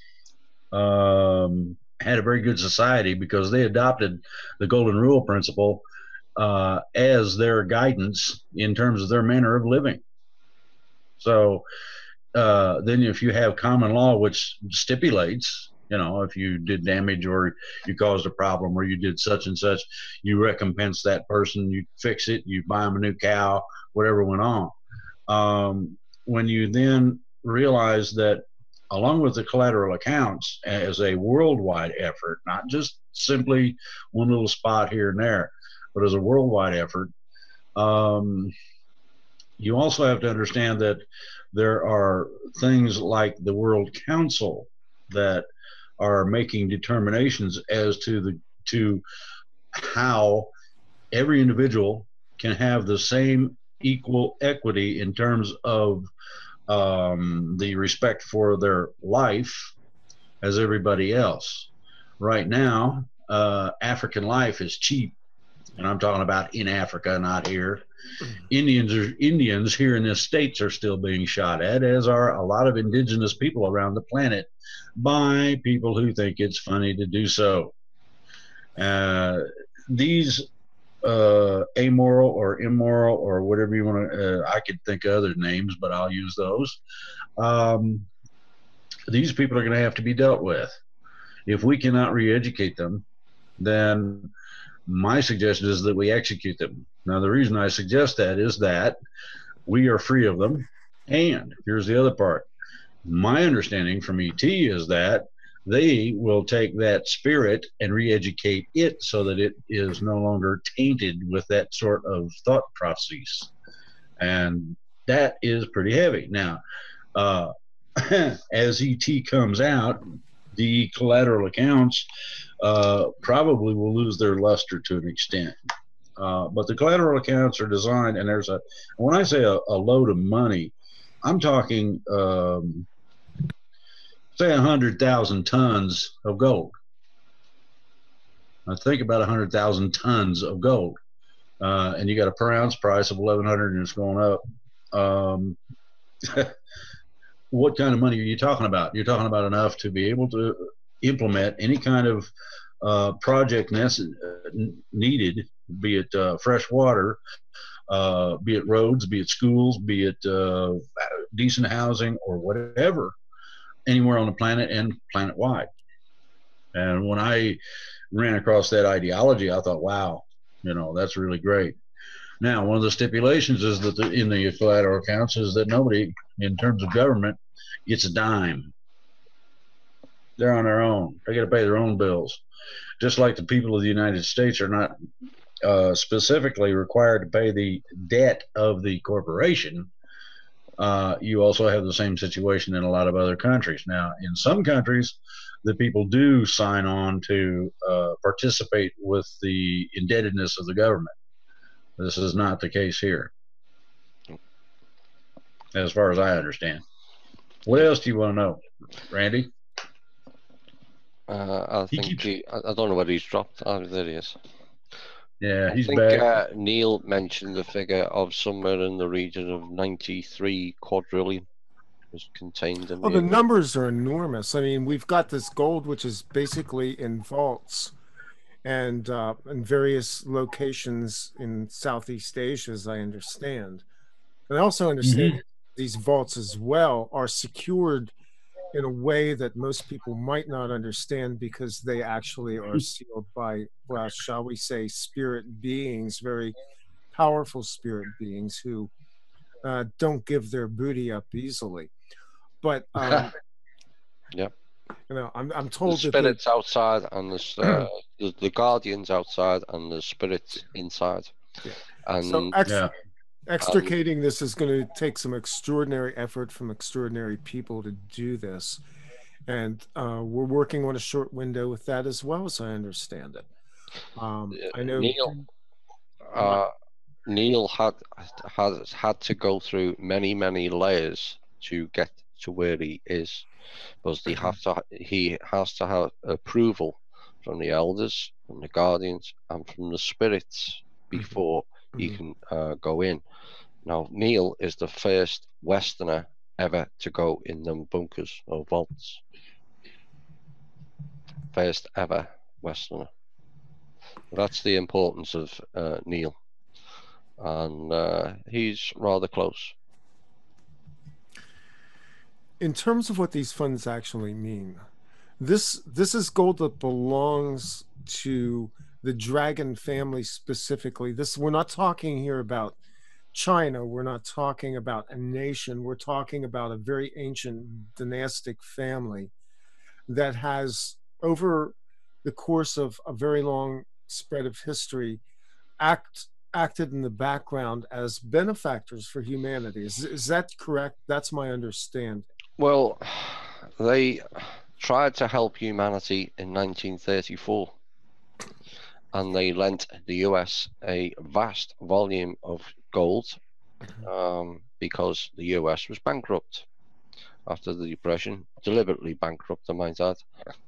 um, had a very good society because they adopted the Golden Rule principle uh, as their guidance in terms of their manner of living. So uh, then if you have common law, which stipulates, you know, if you did damage or you caused a problem or you did such and such, you recompense that person, you fix it, you buy them a new cow, whatever went on. Um, when you then realize that along with the collateral accounts as a worldwide effort, not just simply one little spot here and there, but as a worldwide effort, um, you also have to understand that there are things like the World Council that are making determinations as to the to how every individual can have the same equal equity in terms of um, the respect for their life as everybody else. Right now, uh, African life is cheap, and I'm talking about in Africa, not here. Indians are Indians here in the States are still being shot at, as are a lot of indigenous people around the planet by people who think it's funny to do so. Uh, these uh, amoral or immoral or whatever you want to, uh, I could think of other names, but I'll use those. Um, these people are going to have to be dealt with. If we cannot re-educate them, then my suggestion is that we execute them. Now, the reason I suggest that is that we are free of them. And here's the other part. My understanding from E T is that they will take that spirit and re-educate it so that it is no longer tainted with that sort of thought process. And that is pretty heavy. Now, uh, as E T comes out, the collateral accounts uh, probably will lose their luster to an extent. Uh, but the collateral accounts are designed, and there's a, when I say a, a load of money, I'm talking, um, say, one hundred thousand tons of gold. I think about one hundred thousand tons of gold. Uh, and you got a per ounce price of eleven hundred and it's going up. Um, what kind of money are you talking about? You're talking about enough to be able to implement any kind of uh, project needed, be it uh, fresh water, uh, be it roads, be it schools, be it uh, decent housing or whatever, anywhere on the planet and planet-wide. And when I ran across that ideology, I thought, wow, you know, that's really great. Now, one of the stipulations is that the, in the collateral accounts is that nobody, in terms of government, gets a dime. They're on their own. They got to pay their own bills. Just like the people of the United States are not uh, specifically required to pay the debt of the corporation, uh, you also have the same situation in a lot of other countries. Now, in some countries, the people do sign on to uh, participate with the indebtedness of the government. This is not the case here, as far as I understand. What else do you want to know, Randy? Uh, I He think keeps- he, I I don't know whether he's dropped. Oh, there he is. Yeah, he's I think back. uh, Neil mentioned the figure of somewhere in the region of ninety-three quadrillion was contained in Well, the the numbers are enormous. I mean, we've got this gold, which is basically in vaults and uh, in various locations in Southeast Asia, as I understand. And I also understand Mhm. these vaults as well are secured in a way that most people might not understand because they actually are sealed by, well, shall we say, spirit beings, very powerful spirit beings who uh, don't give their booty up easily. But um, Yep. you know, I'm I'm The told that they, spirits outside and the, uh, the the guardians outside and the spirits inside. Yeah. And so ex- Yeah. extricating this is going to take some extraordinary effort from extraordinary people to do this, and uh, we're working on a short window with that as well, as I understand it. Um, I know Neil, uh, Neil had has had to go through many many layers to get to where he is, because he have to he has to have approval from the elders, from the guardians, and from the spirits before he Mhm. can uh, go in. Now, Neil is the first Westerner ever to go in them bunkers or vaults. First ever Westerner. That's the importance of uh, Neil, and uh, he's rather close. In terms of what these funds actually mean, this this is gold that belongs to the Dragon family specifically. This, we're not talking here about China. We're not talking about a nation. We're talking about a very ancient dynastic family that has, over the course of a very long spread of history, act acted in the background as benefactors for humanity. Is, is that correct? That's my understanding. Well, they tried to help humanity in nineteen thirty-four, and they lent the U S a vast volume of gold um, because the U S was bankrupt after the Depression, deliberately bankrupt, I might add.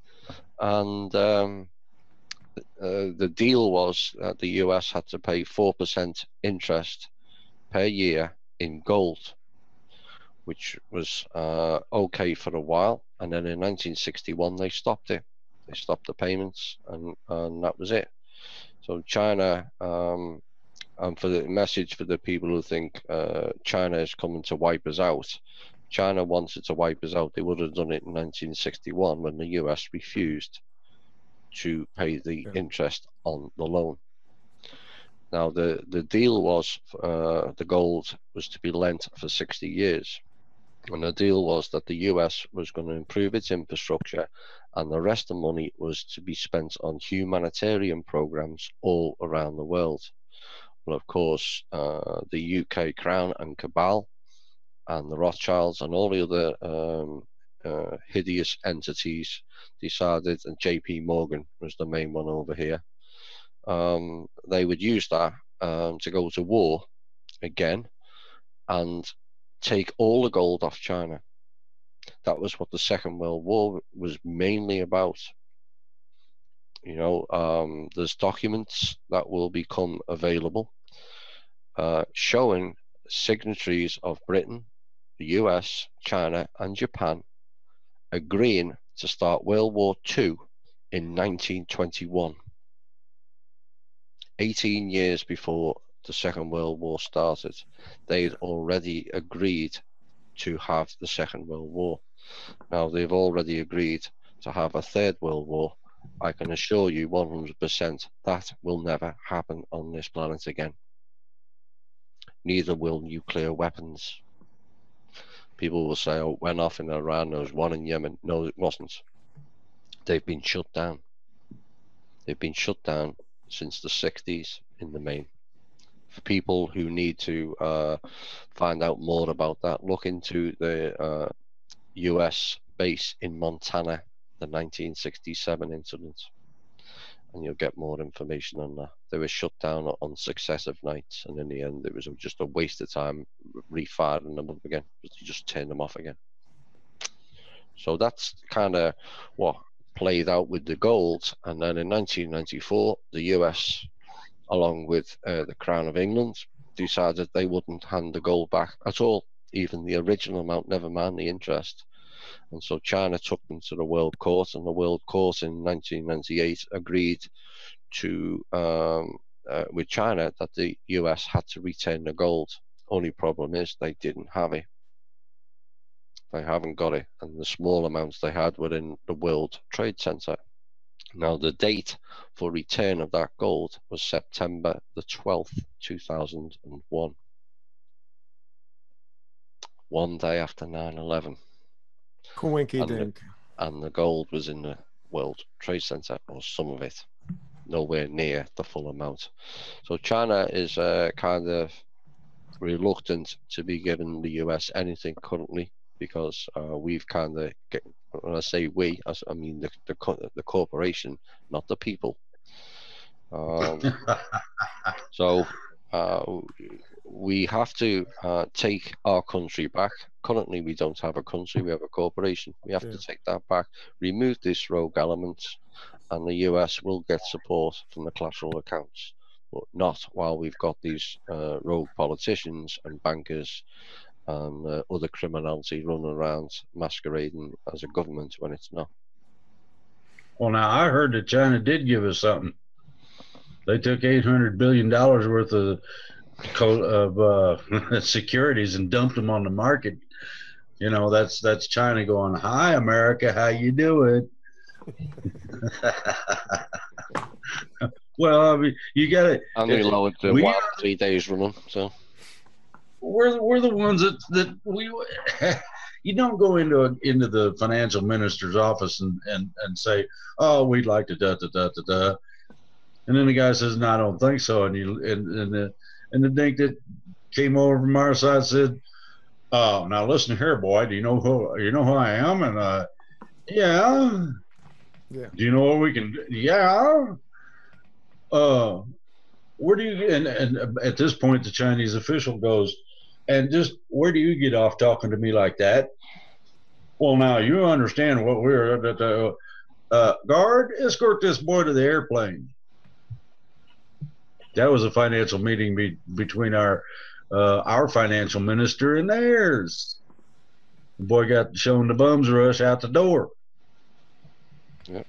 And um, uh, the deal was that the U S had to pay four percent interest per year in gold, which was uh, okay for a while. And then in nineteen sixty-one, they stopped it. They stopped the payments, and, and that was it. So China, um, and for the message for the people who think uh, China is coming to wipe us out, China wanted to wipe us out. They would have done it in nineteen sixty-one when the U S refused to pay the Yeah. interest on the loan. Now, the, the deal was uh, the gold was to be lent for sixty years. And the deal was that the U S was going to improve its infrastructure, and the rest of the money was to be spent on humanitarian programs all around the world. Well, of course, uh, the U K Crown and Cabal and the Rothschilds and all the other um, uh, hideous entities decided, and J P Morgan was the main one over here, um, they would use that um, to go to war again and take all the gold off China. That was what the Second World War was mainly about. You know, um, there's documents that will become available uh, showing signatories of Britain, the U S, China, and Japan agreeing to start World War Two in nineteen twenty-one, eighteen years before the Second World War started. They'd already agreed to have the Second World War. Now they've already agreed to have a Third World War. I can assure you one hundred percent that will never happen on this planet again. Neither will nuclear weapons. People will say, oh, it went off in Iran, there was one in Yemen. No, it wasn't. They've been shut down. They've been shut down since the sixties in the main. For people who need to uh, find out more about that, look into the uh, U S base in Montana, the nineteen sixty-seven incident, and you'll get more information on that. They were shut down on successive nights, and in the end it was just a waste of time refiring them up again, because you just turn them off again. So that's kind of what played out with the gold. And then in nineteen ninety-four, the U S, along with uh, the Crown of England, decided they wouldn't hand the gold back at all, even the original amount, never mind the interest. And so China took them to the World Court, and the World Court in nineteen ninety-eight agreed to, um, uh, with China, that the U S had to retain the gold. Only problem is they didn't have it. They haven't got it, and the small amounts they had were in the World Trade Center. Now, the date for return of that gold was September the twelfth, two thousand one. One day after nine eleven. Coinky and, dink. The, and the gold was in the World Trade Center, or some of it, nowhere near the full amount. So China is uh, kind of reluctant to be giving the U S anything currently, because uh, we've kind of, when I say we, I mean the, the, the corporation, not the people. Um, so uh, we have to uh, take our country back. Currently, we don't have a country, we have a corporation. We have yeah. to take that back, remove this rogue element, and the U S will get support from the collateral accounts, but not while we've got these uh, rogue politicians and bankers and uh, other criminality running around masquerading as a government when it's not. Well, now I heard that China did give us something. They took eight hundred billion dollars worth of of uh, securities and dumped them on the market. You know, that's that's China going, "Hi, America, how you doing?" Well, I mean, you got to. And they lowered the wild three days running, so. We're we're the ones that that we. You don't go into a, into the financial minister's office and, and, and say, "Oh, we'd like to da da da da da," and then the guy says, "No, I don't think so." And you and and the and the dink that came over from our side said, "Oh, now listen here, boy. Do you know who you know who I am?" And uh, yeah, yeah. Do you know what we can? Do? Yeah. Uh, where do you? And and at this point, the Chinese official goes, "And just where do you get off talking to me like that?" Well, now you understand what we're. Uh, uh, guard, escort this boy to the airplane. That was a financial meeting be, between our uh, our financial minister and theirs. The boy got shown the bums rush out the door. Yep.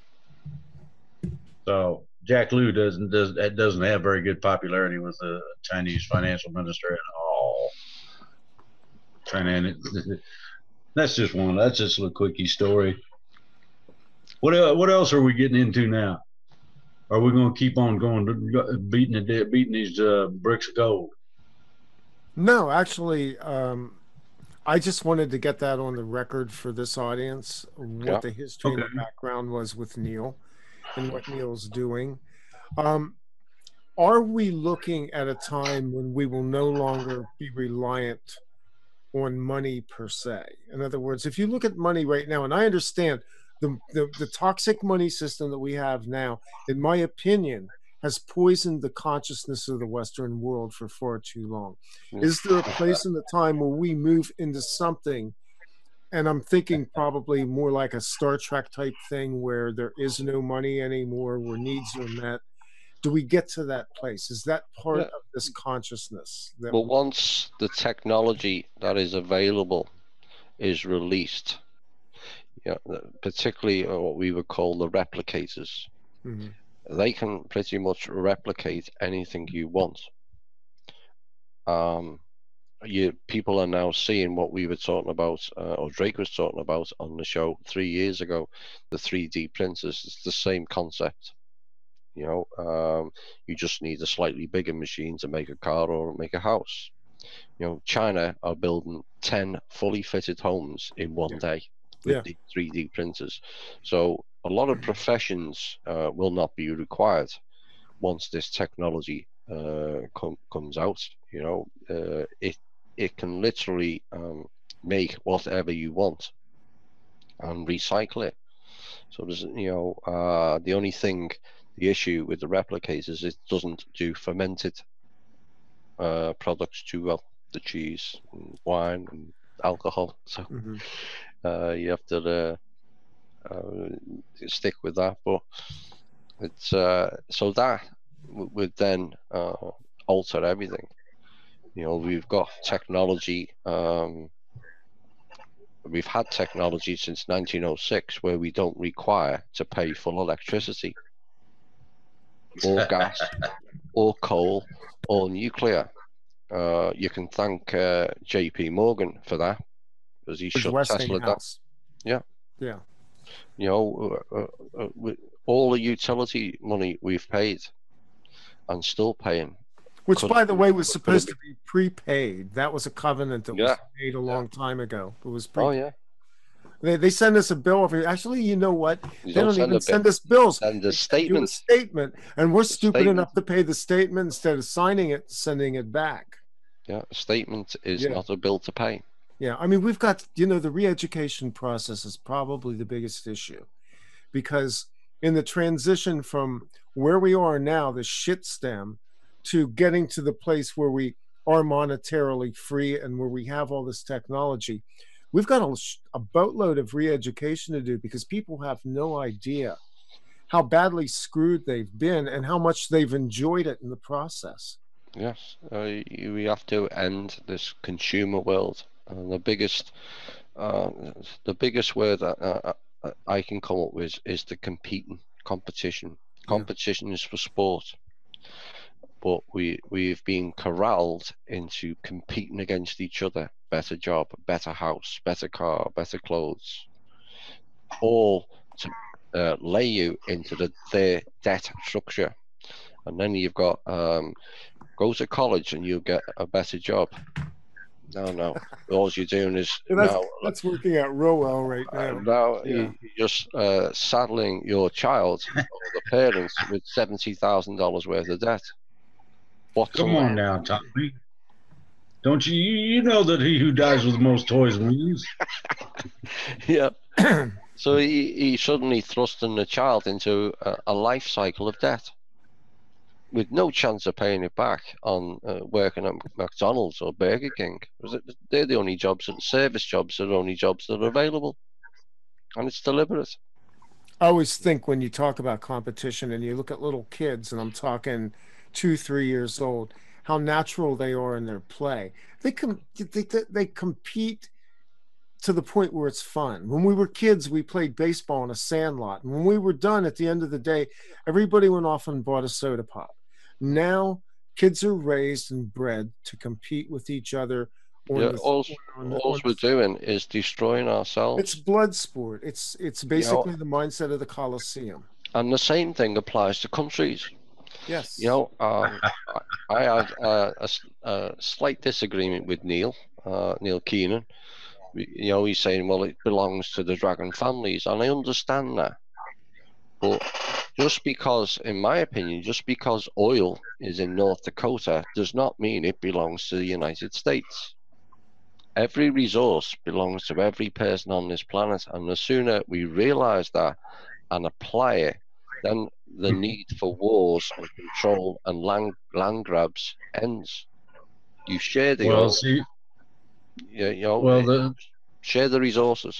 So Jack Lew doesn't does doesn't have very good popularity with the Chinese financial minister at all. Trying to, that's just one. That's just a little quickie story. What else, what else are we getting into now? Are we going to keep on going, beating it, beating these uh, bricks of gold? No, actually, um, I just wanted to get that on the record for this audience, what yeah. the history Okay. and the background was with Neil and what Neil's doing. Um, are we looking at a time when we will no longer be reliant on money per se? In other words, if you look at money right now, and I understand the, the, the toxic money system that we have now, in my opinion, has poisoned the consciousness of the Western world for far too long. Is there a place in the time where we move into something, and I'm thinking probably more like a Star Trek type thing where there is no money anymore, where needs are met? Do we get to that place? Is that part yeah. of this consciousness? That well, once the technology that is available is released, yeah, particularly what we would call the replicators, mm-hmm. they can pretty much replicate anything you want. Um, you people are now seeing what we were talking about, uh, or Drake was talking about on the show three years ago, the three D printers. It's the same concept. You know, um, you just need a slightly bigger machine to make a car or make a house. You know, China are building ten fully fitted homes in one day with yeah. the three D printers. So a lot of professions uh, will not be required once this technology uh, com comes out. You know, uh, it it can literally um, make whatever you want and recycle it. So there's, you know, uh, the only thing, the issue with the replicators is it doesn't do fermented uh, products too well. The cheese, and wine, and alcohol. So mm-hmm. uh, you have to uh, uh, stick with that. But it's uh, so that would then uh, alter everything. You know, we've got technology. Um, we've had technology since nineteen oh six where we don't require to pay for electricity, or gas, or coal, or nuclear. Uh, you can thank uh, J P Morgan for that, because he shut Tesla down. Yeah, yeah. You know, uh, uh, uh, all the utility money we've paid, and still paying. Which, by the way, was supposed to be prepaid. That was a covenant that yeah. was made a long yeah. time ago. It was prepaid. Oh yeah. They they send us a bill. Actually, you know what? You they don't don't even send bill. us bills. Send a statement. A statement, and we're stupid statement. enough to pay the statement instead of signing it, sending it back. Yeah, a statement is yeah. not a bill to pay. Yeah, I mean, we've got, you know, the re-education process is probably the biggest issue, because in the transition from where we are now, the shit stem, to getting to the place where we are monetarily free and where we have all this technology, we've got a, a boatload of re-education to do, because people have no idea how badly screwed they've been and how much they've enjoyed it in the process. Yes, uh, we have to end this consumer world And the biggest, uh, the biggest word that uh, I can come up with is the competing competition. Competition yeah. is for sport, but we we've been corralled into competing against each other. Better job, better house, better car, better clothes, all to uh, lay you into the their debt structure. And then you've got um, go to college and you'll get a better job. No, no. All you're doing is that's, now. That's working out real well right now. Uh, now yeah. you're just uh, saddling your child or the parents with seventy thousand dollars worth of debt. What Come on now, Tommy. Don't you? You know that he who dies with the most toys wins. Yeah. So he, he suddenly thrusting the child into a, a life cycle of debt, with no chance of paying it back on uh, working at McDonald's or Burger King. They're the only jobs, that service jobs are the only jobs that are available. And it's deliberate. I always think when you talk about competition and you look at little kids, and I'm talking two, three years old, how natural they are in their play. They, com- they, they compete to the point where it's fun. When we were kids, we played baseball in a sandlot. And when we were done, at the end of the day, everybody went off and bought a soda pop. Now, kids are raised and bred to compete with each other. Yeah, the, all, the, all we're doing is destroying ourselves. It's blood sport. It's it's basically you know, the mindset of the Colosseum. And the same thing applies to countries. Yes. You know, um, I had uh, a, a slight disagreement with Neil, uh, Neil Keenan. You know, he's saying, well, it belongs to the dragon families, and I understand that. But just because, in my opinion, just because oil is in North Dakota does not mean it belongs to the United States. Every resource belongs to every person on this planet, and the sooner we realize that and apply it, then the need for wars and control and land, land grabs ends. You share the well, oil. See, yeah, you know, well, the, share the resources.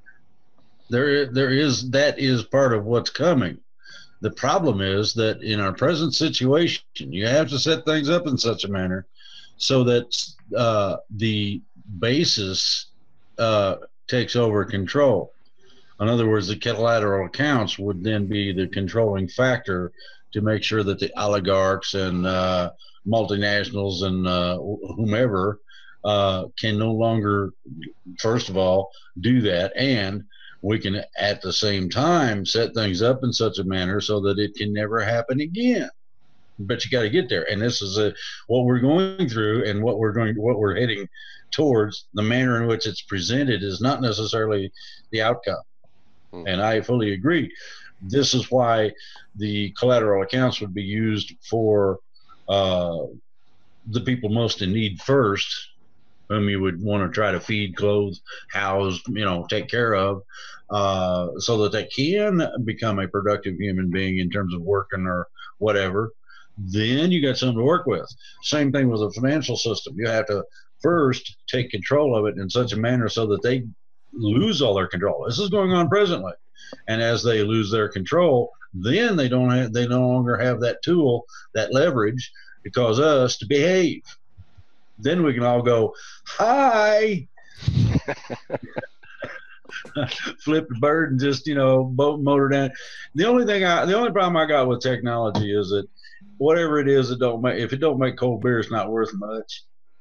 There, there is that is part of what's coming. The problem is that in our present situation, you have to set things up in such a manner so that uh, the basis uh, takes over control. In other words, the collateral accounts would then be the controlling factor to make sure that the oligarchs and uh, multinationals and uh, whomever uh, can no longer, first of all, do that. And we can, at the same time, set things up in such a manner so that it can never happen again. But you got to get there, and this is a, what we're going through, and what we're going, what we're heading towards. The manner in which it's presented is not necessarily the outcome, mm-hmm. and I fully agree. This is why the collateral accounts would be used for uh, the people most in need first, whom you would want to try to feed, clothe, house, you know, take care of, uh, so that they can become a productive human being in terms of working or whatever. Then you got something to work with. Same thing with the financial system. You have to first take control of it in such a manner so that they lose all their control. This is going on presently. And as they lose their control, then they don't have, they no longer have that tool, that leverage to cause us to behave. Then we can all go, hi, flip the bird and just, you know, boat motor down. The only thing I, the only problem I got with technology is that whatever it is, it don't make, if it don't make cold beer, it's not worth much.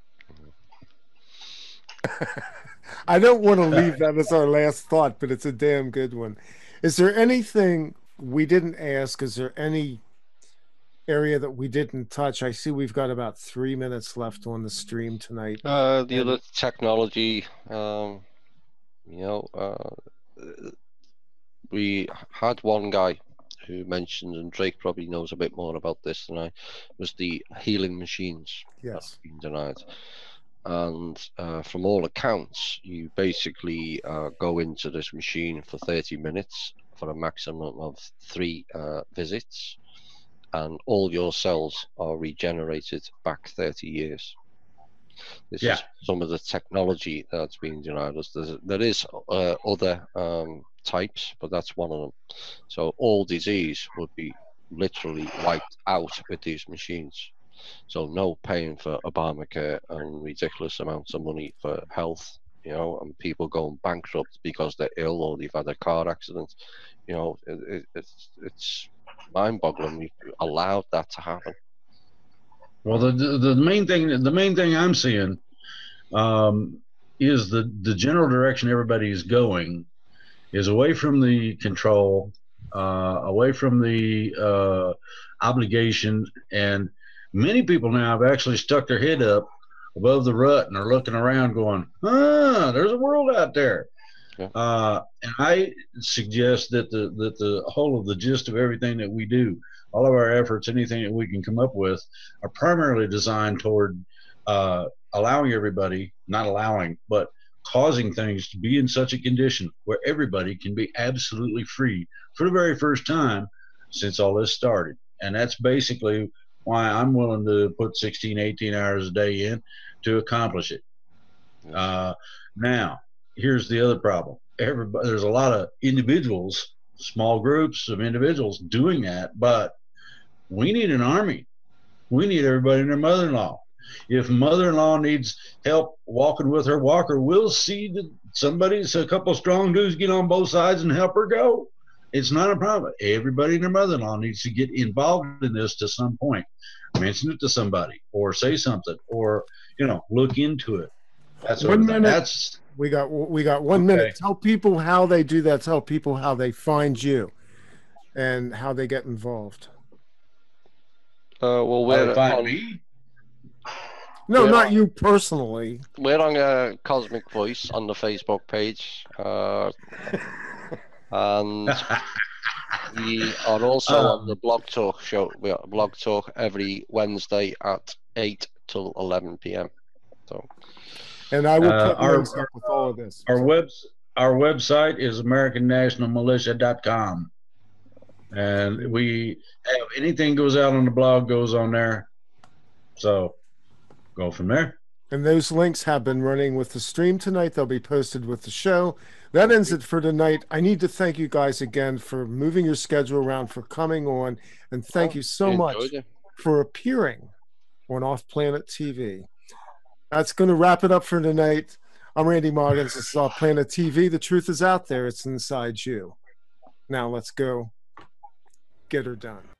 I don't want to leave that as our last thought, but it's a damn good one. Is there anything we didn't ask? Is there any area that we didn't touch? I see we've got about three minutes left on the stream tonight. Uh, the and, other technology, um, you know, uh, we had one guy who mentioned, and Drake probably knows a bit more about this than I, was the healing machines. Yes. Being denied. And uh, from all accounts, you basically uh, go into this machine for thirty minutes for a maximum of three uh, visits, and all your cells are regenerated back thirty years. This yeah. is some of the technology that's being denied us. There's, there is uh, other um, types, but that's one of them. So all disease would be literally wiped out with these machines. So no paying for Obamacare and ridiculous amounts of money for health, you know, and people going bankrupt because they're ill or they've had a car accident. You know, it, it, it's it's mind-boggling. We allowed that to happen. Well, the, the the main thing the main thing I'm seeing um, is the the general direction everybody is going is away from the control, uh, away from the uh, obligation, and many people now have actually stuck their head up above the rut and are looking around, going, "Ah, there's a world out there." Yeah. Uh, and I suggest that the that the whole of the gist of everything that we do, all of our efforts, anything that we can come up with, are primarily designed toward uh, allowing everybody, not allowing, but causing things to be in such a condition where everybody can be absolutely free for the very first time since all this started. And that's basically why I'm willing to put sixteen, eighteen hours a day in to accomplish it. Uh, now, here's the other problem. Everybody, there's a lot of individuals, small groups of individuals doing that, but we need an army. We need everybody and their mother-in-law. If mother-in-law needs help walking with her walker, we'll see that somebody's a couple strong dudes get on both sides and help her go. It's not a problem. Everybody and their mother-in-law needs to get involved in this to some point. Mention it to somebody, or say something, or you know, look into it. That's One minute. That's We got we got one Okay. minute. Tell people how they do that. Tell people how they find you and how they get involved. Uh, well, how we're they find on, me. No, We're not on- you personally. we're on uh, Cosmic Voice on the Facebook page, uh, and we are also Um, on the Blog Talk show. We are Blog Talk every Wednesday at eight till eleven p m. So And I will Uh, put our- links up with all of this. Our webs our website is American National Militia dot com, and we have anything goes out on the blog goes on there. So go from there. And those links have been running with the stream tonight. They'll be posted with the show. That ends it for tonight. I need to thank you guys again for moving your schedule around, for coming on, and thank Oh, you so we much enjoyed it. for appearing on OffPlanet T V. That's going to wrap it up for tonight. I'm Randy Moggins. This is OffPlanet T V. The truth is out there. It's inside you. Now let's go get her done.